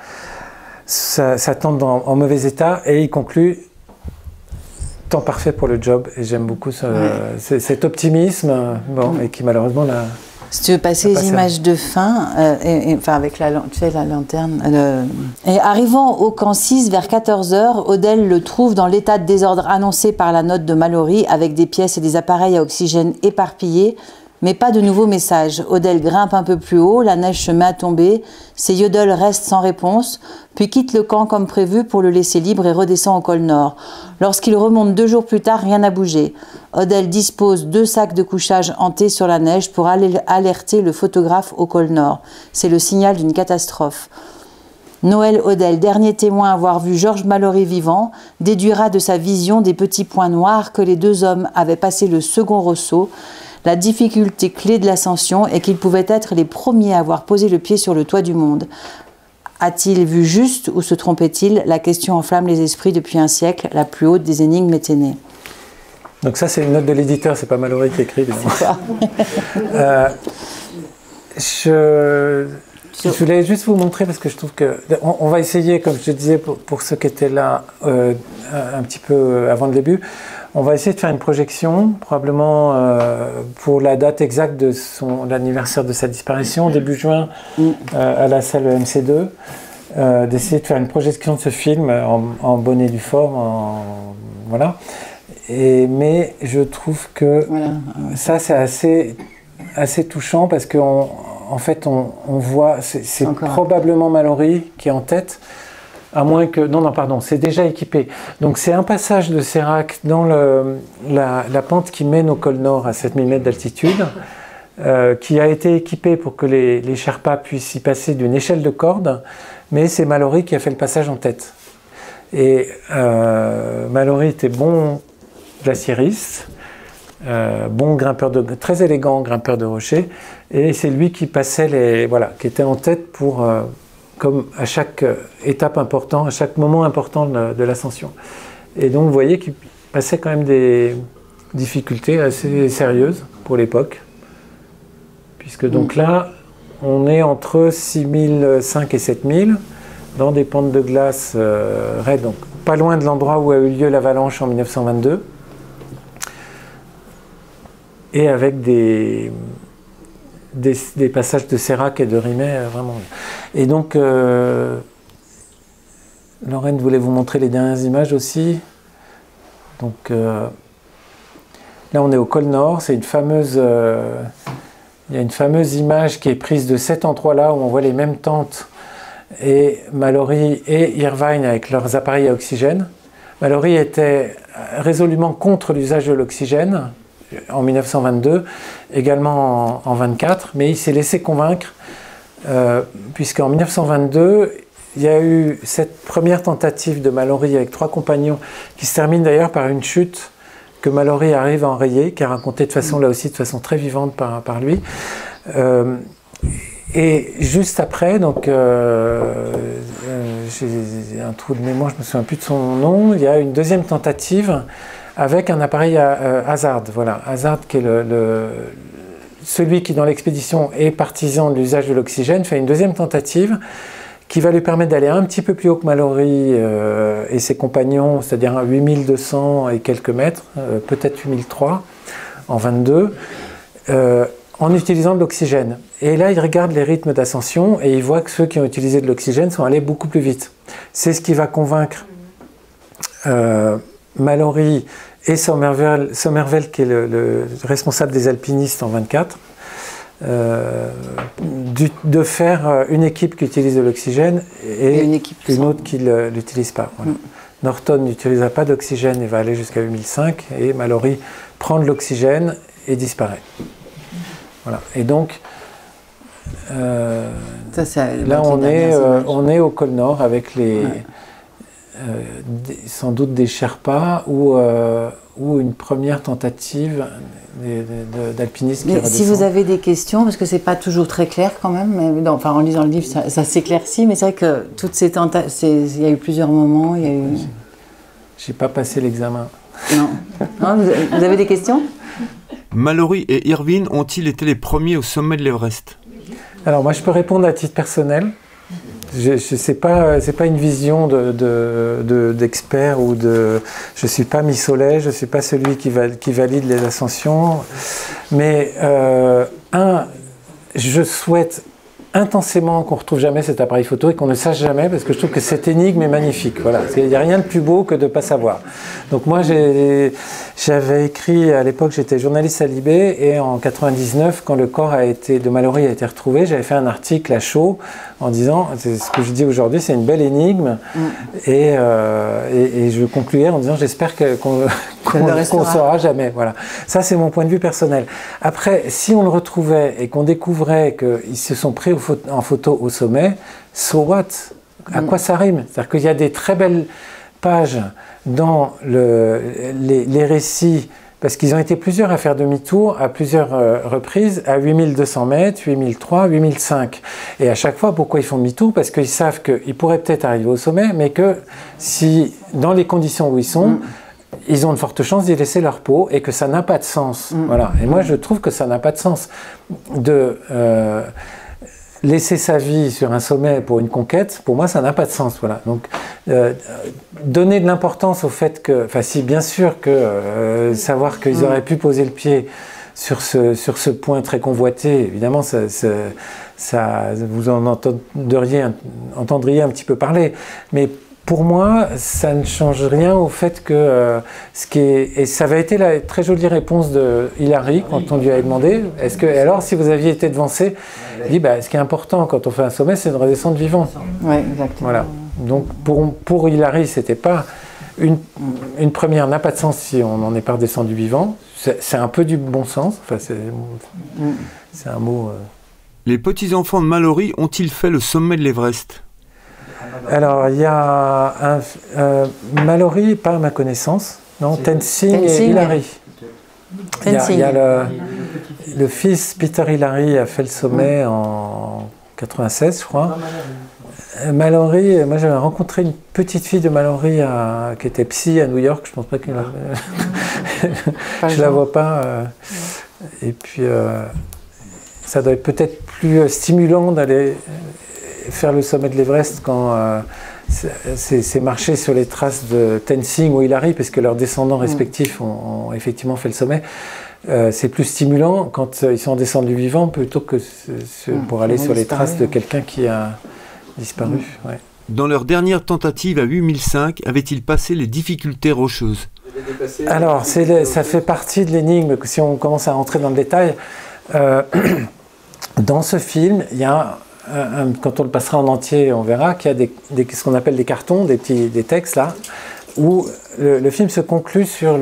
sa tante en mauvais état et il conclut temps parfait pour le job. Et j'aime beaucoup cet optimisme, et qui malheureusement l'a. Si tu veux passer les images de fin, enfin avec la lanterne. Et arrivant au camp 6 vers 14 h, Odell le trouve dans l'état de désordre annoncé par la note de Mallory, avec des pièces et des appareils à oxygène éparpillés, mais pas de nouveaux messages. Odell grimpe un peu plus haut, la neige se met à tomber, ses yodels restent sans réponse, puis quitte le camp comme prévu pour le laisser libre et redescend au col nord. Lorsqu'il remonte 2 jours plus tard, rien n'a bougé. Odell dispose 2 sacs de couchage hantés sur la neige pour alerter le photographe au col nord. C'est le signal d'une catastrophe. Noel Odell, dernier témoin à avoir vu George Mallory vivant, déduira de sa vision des petits points noirs que les 2 hommes avaient passé le second ressaut. La difficulté clé de l'ascension est qu'ils pouvaient être les premiers à avoir posé le pied sur le toit du monde. A-t-il vu juste ou se trompait-il? La question enflamme les esprits depuis un siècle. La plus haute des énigmes était née. Donc ça, c'est une note de l'éditeur, c'est pas Mallory qui écrit, évidemment. Je voulais juste vous montrer, parce que je trouve que... On va essayer, comme je te disais, pour ceux qui étaient là un petit peu avant le début, on va essayer de faire une projection, probablement pour la date exacte de l'anniversaire de sa disparition, début juin, à la salle MC2, d'essayer de faire une projection de ce film en bonne et due forme, voilà. Mais je trouve que ça, c'est assez touchant, parce qu'en fait, on voit, c'est probablement Mallory qui est en tête, à moins que... Non, pardon, c'est déjà équipé. Donc c'est un passage de sérac dans la pente qui mène au col nord à 7000 mètres d'altitude, qui a été équipé pour que les Sherpas puissent y passer d'une échelle de corde, mais c'est Mallory qui a fait le passage en tête. Et Mallory était bon glaciériste, bon grimpeur très élégant grimpeur de rochers, et c'est lui qui passait qui était en tête pour... comme à chaque étape importante, à chaque moment important de l'ascension. Et donc vous voyez qu'il passait quand même des difficultés assez sérieuses pour l'époque, puisque donc là, on est entre 6005 et 7000, dans des pentes de glace raides, donc pas loin de l'endroit où a eu lieu l'avalanche en 1922, et avec des passages de sérac et de rimet vraiment. Et donc, Lorraine voulait vous montrer les dernières images aussi. Donc, là, on est au col nord. C'est une fameuse... il y a une fameuse image qui est prise de cet endroit-là, où on voit les mêmes tentes, et Mallory et Irvine avec leurs appareils à oxygène. Mallory était résolument contre l'usage de l'oxygène en 1922, également en 24, mais il s'est laissé convaincre, puisqu'en 1922, il y a eu cette première tentative de Mallory avec 3 compagnons, qui se termine d'ailleurs par une chute que Mallory arrive à enrayer, qui est racontée de façon, là aussi, de façon très vivante par lui. Et juste après, donc, j'ai un trou de mémoire, je ne me souviens plus de son nom, il y a une deuxième tentative avec un appareil Hazard. Voilà, Hazard qui est celui qui dans l'expédition est partisan de l'usage de l'oxygène, fait une deuxième tentative qui va lui permettre d'aller un petit peu plus haut que Mallory et ses compagnons, c'est-à-dire à 8200 et quelques mètres, peut-être 8003 en 22, en utilisant de l'oxygène. Et là, il regarde les rythmes d'ascension et il voit que ceux qui ont utilisé de l'oxygène sont allés beaucoup plus vite. C'est ce qui va convaincre Mallory et Somervell, qui est le responsable des alpinistes en 24, de faire une équipe qui utilise de l'oxygène et une autre qui ne l'utilise pas. Voilà. Norton n'utilisera pas d'oxygène et va aller jusqu'à 8005, et Mallory prend de l'oxygène et disparaît. Voilà. Et donc, là on est au col nord avec sans doute des Sherpas ou une première tentative d'alpinistes qui redescendent. Si vous avez des questions, parce que c'est pas toujours très clair quand même, mais en lisant le livre ça s'éclaircit, mais c'est vrai que toutes ces tentatives, il y a eu plusieurs moments, il y a eu... J'ai pas passé l'examen. Non. Non, vous avez des questions? Mallory et Irvine ont-ils été les premiers au sommet de l'Everest? Alors moi je peux répondre à titre personnel. C'est pas une vision d'expert ou de. Je suis pas Miss Soleil, je suis pas celui qui valide les ascensions. Mais je souhaite intensément qu'on ne retrouve jamais cet appareil photo et qu'on ne sache jamais, parce que je trouve que cette énigme est magnifique. Voilà. Il n'y a rien de plus beau que de ne pas savoir. Donc moi, j'avais écrit, à l'époque, j'étais journaliste à Libé, et en 99, quand le corps de Mallory a été retrouvé, j'avais fait un article à chaud en disant, c'est ce que je dis aujourd'hui, c'est une belle énigme, et je concluais en disant, j'espère qu'on ne saura jamais. Voilà. Ça, c'est mon point de vue personnel. Après, si on le retrouvait et qu'on découvrait qu'ils se sont pris en photo au sommet, so what? À quoi ça rime? C'est-à-dire qu'il y a des très belles pages dans les récits, parce qu'ils ont été plusieurs à faire demi-tour à plusieurs reprises, à 8200 mètres, 8003, 8005. Et à chaque fois, pourquoi ils font demi-tour? Parce qu'ils savent qu'ils pourraient peut-être arriver au sommet, mais que si, dans les conditions où ils sont, ils ont de fortes chances d'y laisser leur peau, et que ça n'a pas de sens. Voilà. Et moi, je trouve que ça n'a pas de sens de laisser sa vie sur un sommet pour une conquête. Pour moi, ça n'a pas de sens. Voilà. Donc, donner de l'importance au fait que, enfin, si bien sûr que savoir qu'ils auraient pu poser le pied sur ce point très convoité, évidemment, vous en entendriez un petit peu parler, mais pour moi, ça ne change rien au fait que et ça avait été la très jolie réponse de Hilary quand on lui avait demandé, alors si vous aviez été devancé, il dit, ce qui est important quand on fait un sommet, c'est de redescendre vivant. Oui, exactement. Voilà. Donc pour Hilary, c'était pas une première n'a pas de sens si on n'en est pas redescendu vivant. C'est un peu du bon sens. Enfin, c'est un mot. Les petits-enfants de Mallory ont-ils fait le sommet de l'Everest? Alors, il y a Mallory, pas à ma connaissance, non, Tenzing et Hilary. Il y a le fils Peter Hilary a fait le sommet en 96, je crois. Mallory, moi j'avais rencontré une petite fille de Mallory qui était psy à New York, je pense pas qu'elle je la vois pas. Et puis, ça doit être peut-être plus stimulant d'aller faire le sommet de l'Everest quand c'est marcher sur les traces de Tenzing ou Hilary, parce que leurs descendants respectifs ont effectivement fait le sommet. C'est plus stimulant quand ils sont descendus vivants plutôt que pour aller sur les traces de quelqu'un qui a disparu. Ouais. Dans leur dernière tentative à 8005, avaient-ils passé les difficultés rocheuses? Alors, ça fait partie de l'énigme, si on commence à rentrer dans le détail. Dans ce film, il y a quand on le passera en entier, on verra qu'il y a ce qu'on appelle des cartons, des textes là, où le film se conclut sur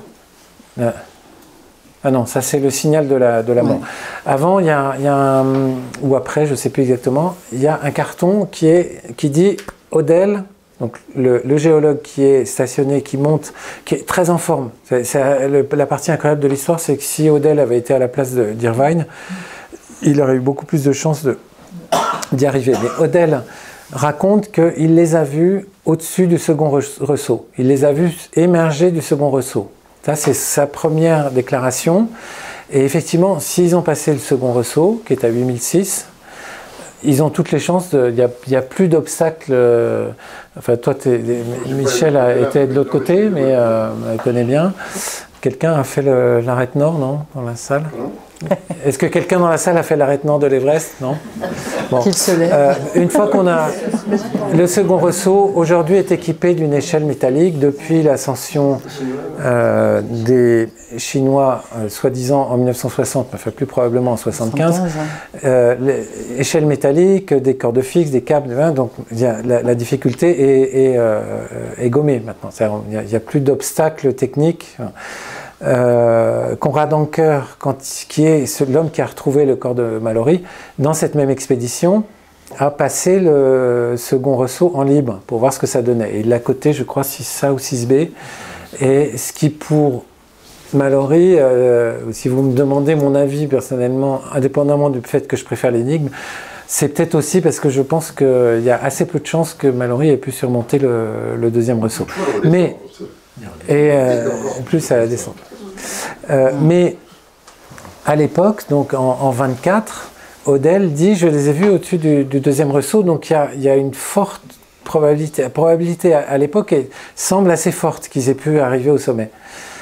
ah non, ça c'est le signal de la mort. Ouais. Avant, il y a ou après, je ne sais plus exactement, il y a un carton qui dit Odell, donc le géologue qui est stationné, qui monte, qui est très en forme. La partie incroyable de l'histoire, c'est que si Odell avait été à la place d'Irvine, il aurait eu beaucoup plus de chances d'y arriver. Mais Odell raconte qu'il les a vus au-dessus du second ressaut. Il les a vus émerger du second ressaut. Ça, c'est sa première déclaration. Et effectivement, s'ils ont passé le second ressaut, qui est à 8006, ils ont toutes les chances. Il n'y a plus d'obstacles. Enfin, toi, Michel a été de l'autre côté, mais elle connaît bien. Quelqu'un a fait l'arête nord, non, dans la salle? Est-ce que quelqu'un dans la salle a fait l'arête nord de l'Everest? Non. Bon. Qu'il se lève. Une fois qu'on a le second ressaut, aujourd'hui est équipé d'une échelle métallique depuis l'ascension des Chinois, soi-disant en 1960, enfin plus probablement en 75. Échelle métallique, des cordes fixes, des câbles, donc la difficulté est gommée maintenant. Il n'y a plus d'obstacles techniques. Conrad Anker, qui est l'homme qui a retrouvé le corps de Mallory, dans cette même expédition, a passé le second ressaut en libre pour voir ce que ça donnait. Et il l'a coté, je crois, 6A ou 6B. Et ce qui, pour Mallory, si vous me demandez mon avis personnellement, indépendamment du fait que je préfère l'énigme, c'est peut-être aussi parce que je pense qu'il y a assez peu de chances que Mallory ait pu surmonter le deuxième ressaut. Mais Et plus à la descente. Mais à l'époque, donc en 24, Odell dit, je les ai vus au-dessus du deuxième ressaut, donc il y a une forte probabilité. La probabilité à l'époque semble assez forte qu'ils aient pu arriver au sommet.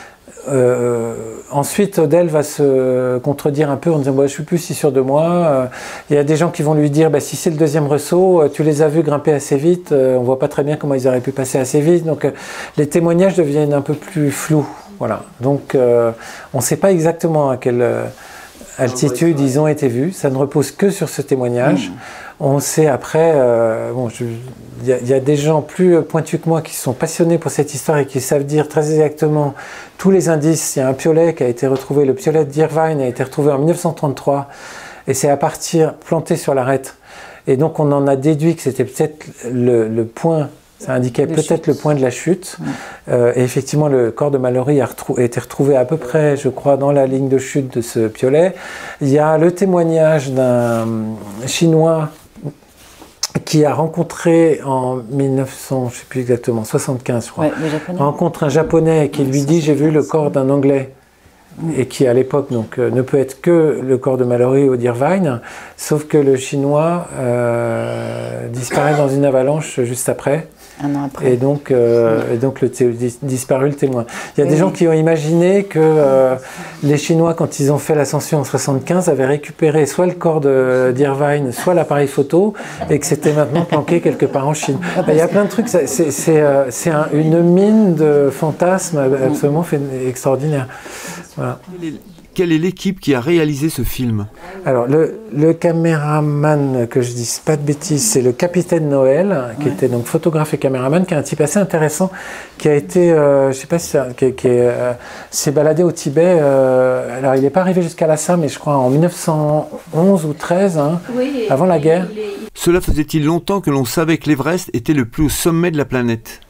Ensuite, Odell va se contredire un peu en disant bah, je suis plus si sûr de moi. Il y a des gens qui vont lui dire bah, si c'est le deuxième ressaut, tu les as vus grimper assez vite, on voit pas très bien comment ils auraient pu passer assez vite. Donc les témoignages deviennent un peu plus flous. Voilà. Donc on ne sait pas exactement à quelle altitude ils ont été vus. Ça ne repose que sur ce témoignage. On sait après, il y a des gens plus pointus que moi qui sont passionnés pour cette histoire et qui savent dire très exactement tous les indices. Il y a un piolet qui a été retrouvé, le piolet d'Irvine a été retrouvé en 1933 et c'est à partir planté sur l'arête. Et donc on en a déduit que c'était peut-être le point, ça indiquait peut-être le point de la chute. Et effectivement, le corps de Mallory a été retrouvé à peu près, je crois, dans la ligne de chute de ce piolet. Il y a le témoignage d'un Chinois qui a rencontré en 1900, je ne sais plus exactement, 75 je crois, rencontre un Japonais qui lui dit j'ai vu le corps d'un Anglais et qui à l'époque donc ne peut être que le corps de Mallory ou d'Irvine, sauf que le Chinois disparaît dans une avalanche juste après. Un an après. Et donc disparu le témoin. Il y a des gens qui ont imaginé que les Chinois, quand ils ont fait l'ascension en 75, avaient récupéré soit le corps d'Irvine, soit l'appareil photo, et que c'était maintenant planqué quelque part en Chine. Il y a plein de trucs, c'est une mine de fantasmes absolument extraordinaire. Voilà. Quelle est l'équipe qui a réalisé ce film? Alors, le caméraman, que je dise pas de bêtises, c'est le capitaine Noël, qui était donc photographe et caméraman, qui est un type assez intéressant, qui a été, je sais pas si s'est baladé au Tibet. Alors, il n'est pas arrivé jusqu'à Lhasa, mais je crois en 1911 ou 13, hein, avant la guerre. Cela faisait-il longtemps que l'on savait que l'Everest était le plus haut sommet de la planète?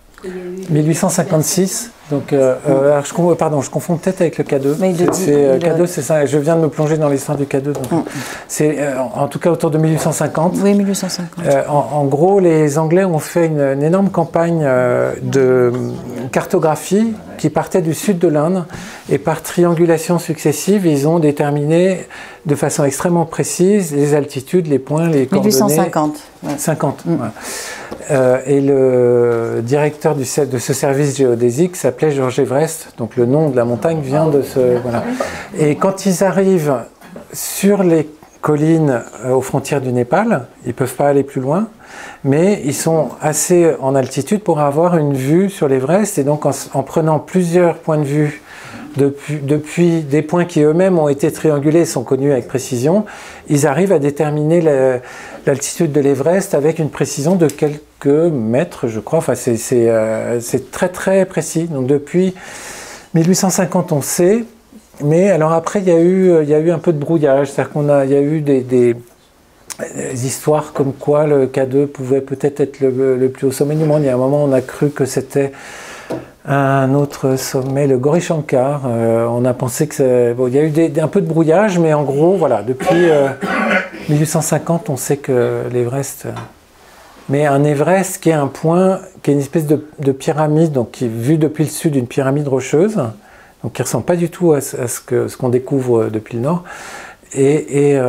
1856, donc alors je confonds peut-être avec le K2. K2, c'est ça. Je viens de me plonger dans l'histoire du K2. C'est en tout cas autour de 1850. Oui, 1850. En gros, les Anglais ont fait une énorme campagne de cartographie qui partait du sud de l'Inde et par triangulation successive, ils ont déterminé de façon extrêmement précise les altitudes, les points, les coordonnées. 1850. 50. Ouais. Et le directeur de ce service géodésique s'appelait George Everest, donc le nom de la montagne vient de ce... Voilà. Et quand ils arrivent sur les collines aux frontières du Népal, ils ne peuvent pas aller plus loin, mais ils sont assez en altitude pour avoir une vue sur l'Everest, et donc en prenant plusieurs points de vue depuis des points qui eux-mêmes ont été triangulés et sont connus avec précision, ils arrivent à déterminer l'altitude de l'Everest avec une précision de quelques mètres, je crois. Enfin, c'est très très précis. Donc depuis 1850, on sait. Mais alors après, il y a eu un peu de brouillage. C'est-à-dire il y a eu des histoires comme quoi le K2 pouvait peut-être être le plus haut sommet du monde. Il y a un moment, on a cru que c'était un autre sommet, le Gauri Shankar. On a pensé que il y a eu un peu de brouillage, mais en gros, voilà, depuis 1850, on sait que l'Everest. Mais un Everest qui est un point, qui est une espèce de pyramide, donc qui est vu depuis le sud, une pyramide rocheuse, donc qui ne ressemble pas du tout à ce qu'on découvre depuis le nord, et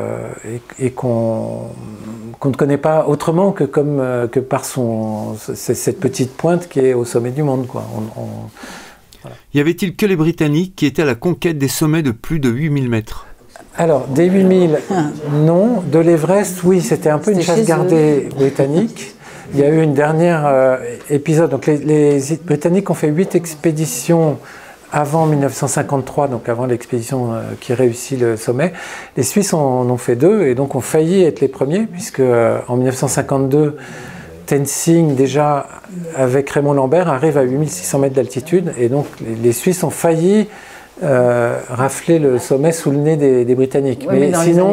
qu'on ne connaît pas autrement que par cette petite pointe qui est au sommet du monde, quoi. Voilà. Y avait-il que les Britanniques qui étaient à la conquête des sommets de plus de 8000 mètres? Alors, des 8000, non. De l'Everest, oui, c'était un peu une chasse gardée britannique. Il y a eu une dernière épisode. Donc, les Britanniques ont fait 8 expéditions avant 1953, donc avant l'expédition qui réussit le sommet. Les Suisses en ont fait 2 et donc ont failli être les premiers, puisque en 1952, Tenzing, déjà avec Raymond Lambert, arrive à 8600 mètres d'altitude, et donc les Suisses ont failli rafler le sommet sous le nez des Britanniques. Ouais, mais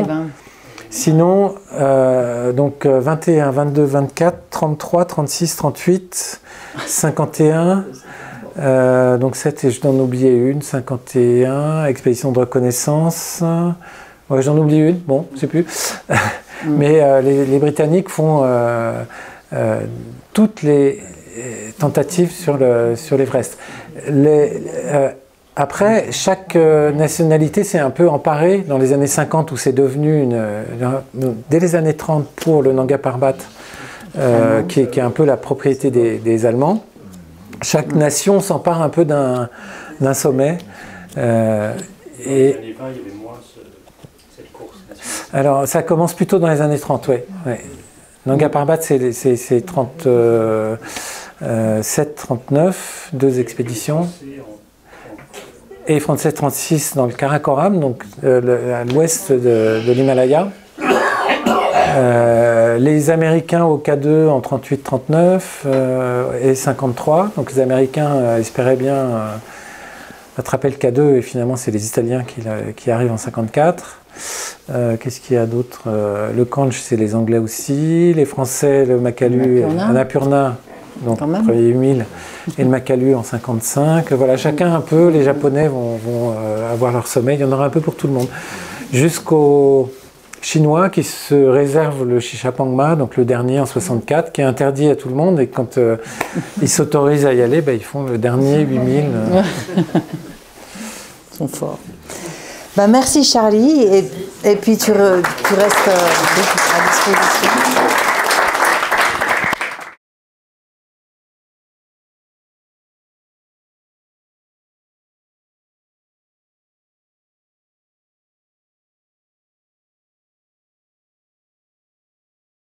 sinon, donc 21, 22, 24, 33, 36, 38, 51... donc 7, et je t'en oubliais une, 51, expédition de reconnaissance, ouais, j'en oublie une, bon, je sais plus. Mais les Britanniques font toutes les tentatives sur l'Everest. Après, chaque nationalité s'est un peu emparée dans les années 50 où c'est devenu dès les années 30 pour le Nanga Parbat, qui est un peu la propriété des Allemands. Chaque nation s'empare un peu d'un sommet. Et les années 20, il y avait moins cette course nationale. Alors, ça commence plutôt dans les années 30, oui. Ouais. Nanga Parbat, c'est 37, 39, 2 expéditions. Et Français 36 dans le Karakoram, donc à l'ouest de l'Himalaya. Les Américains au K2 en 38-39 et 53. Donc les Américains espéraient bien attraper le K2 et finalement c'est les Italiens qui arrivent en 54. Qu'est-ce qu'il y a d'autre? Le Kanch, c'est les Anglais aussi. Les Français, le Makalu, Annapurna, donc le premier 8000, et le Makalu en 55. Voilà, chacun un peu. Les Japonais vont avoir leur sommet. Il y en aura un peu pour tout le monde. Jusqu'aux Chinois qui se réservent le Shishapangma, donc le dernier en 64, qui est interdit à tout le monde. Et quand ils s'autorisent à y aller, ils font le dernier 8000. Ils sont forts. Merci Charlie, et puis tu restes à disposition.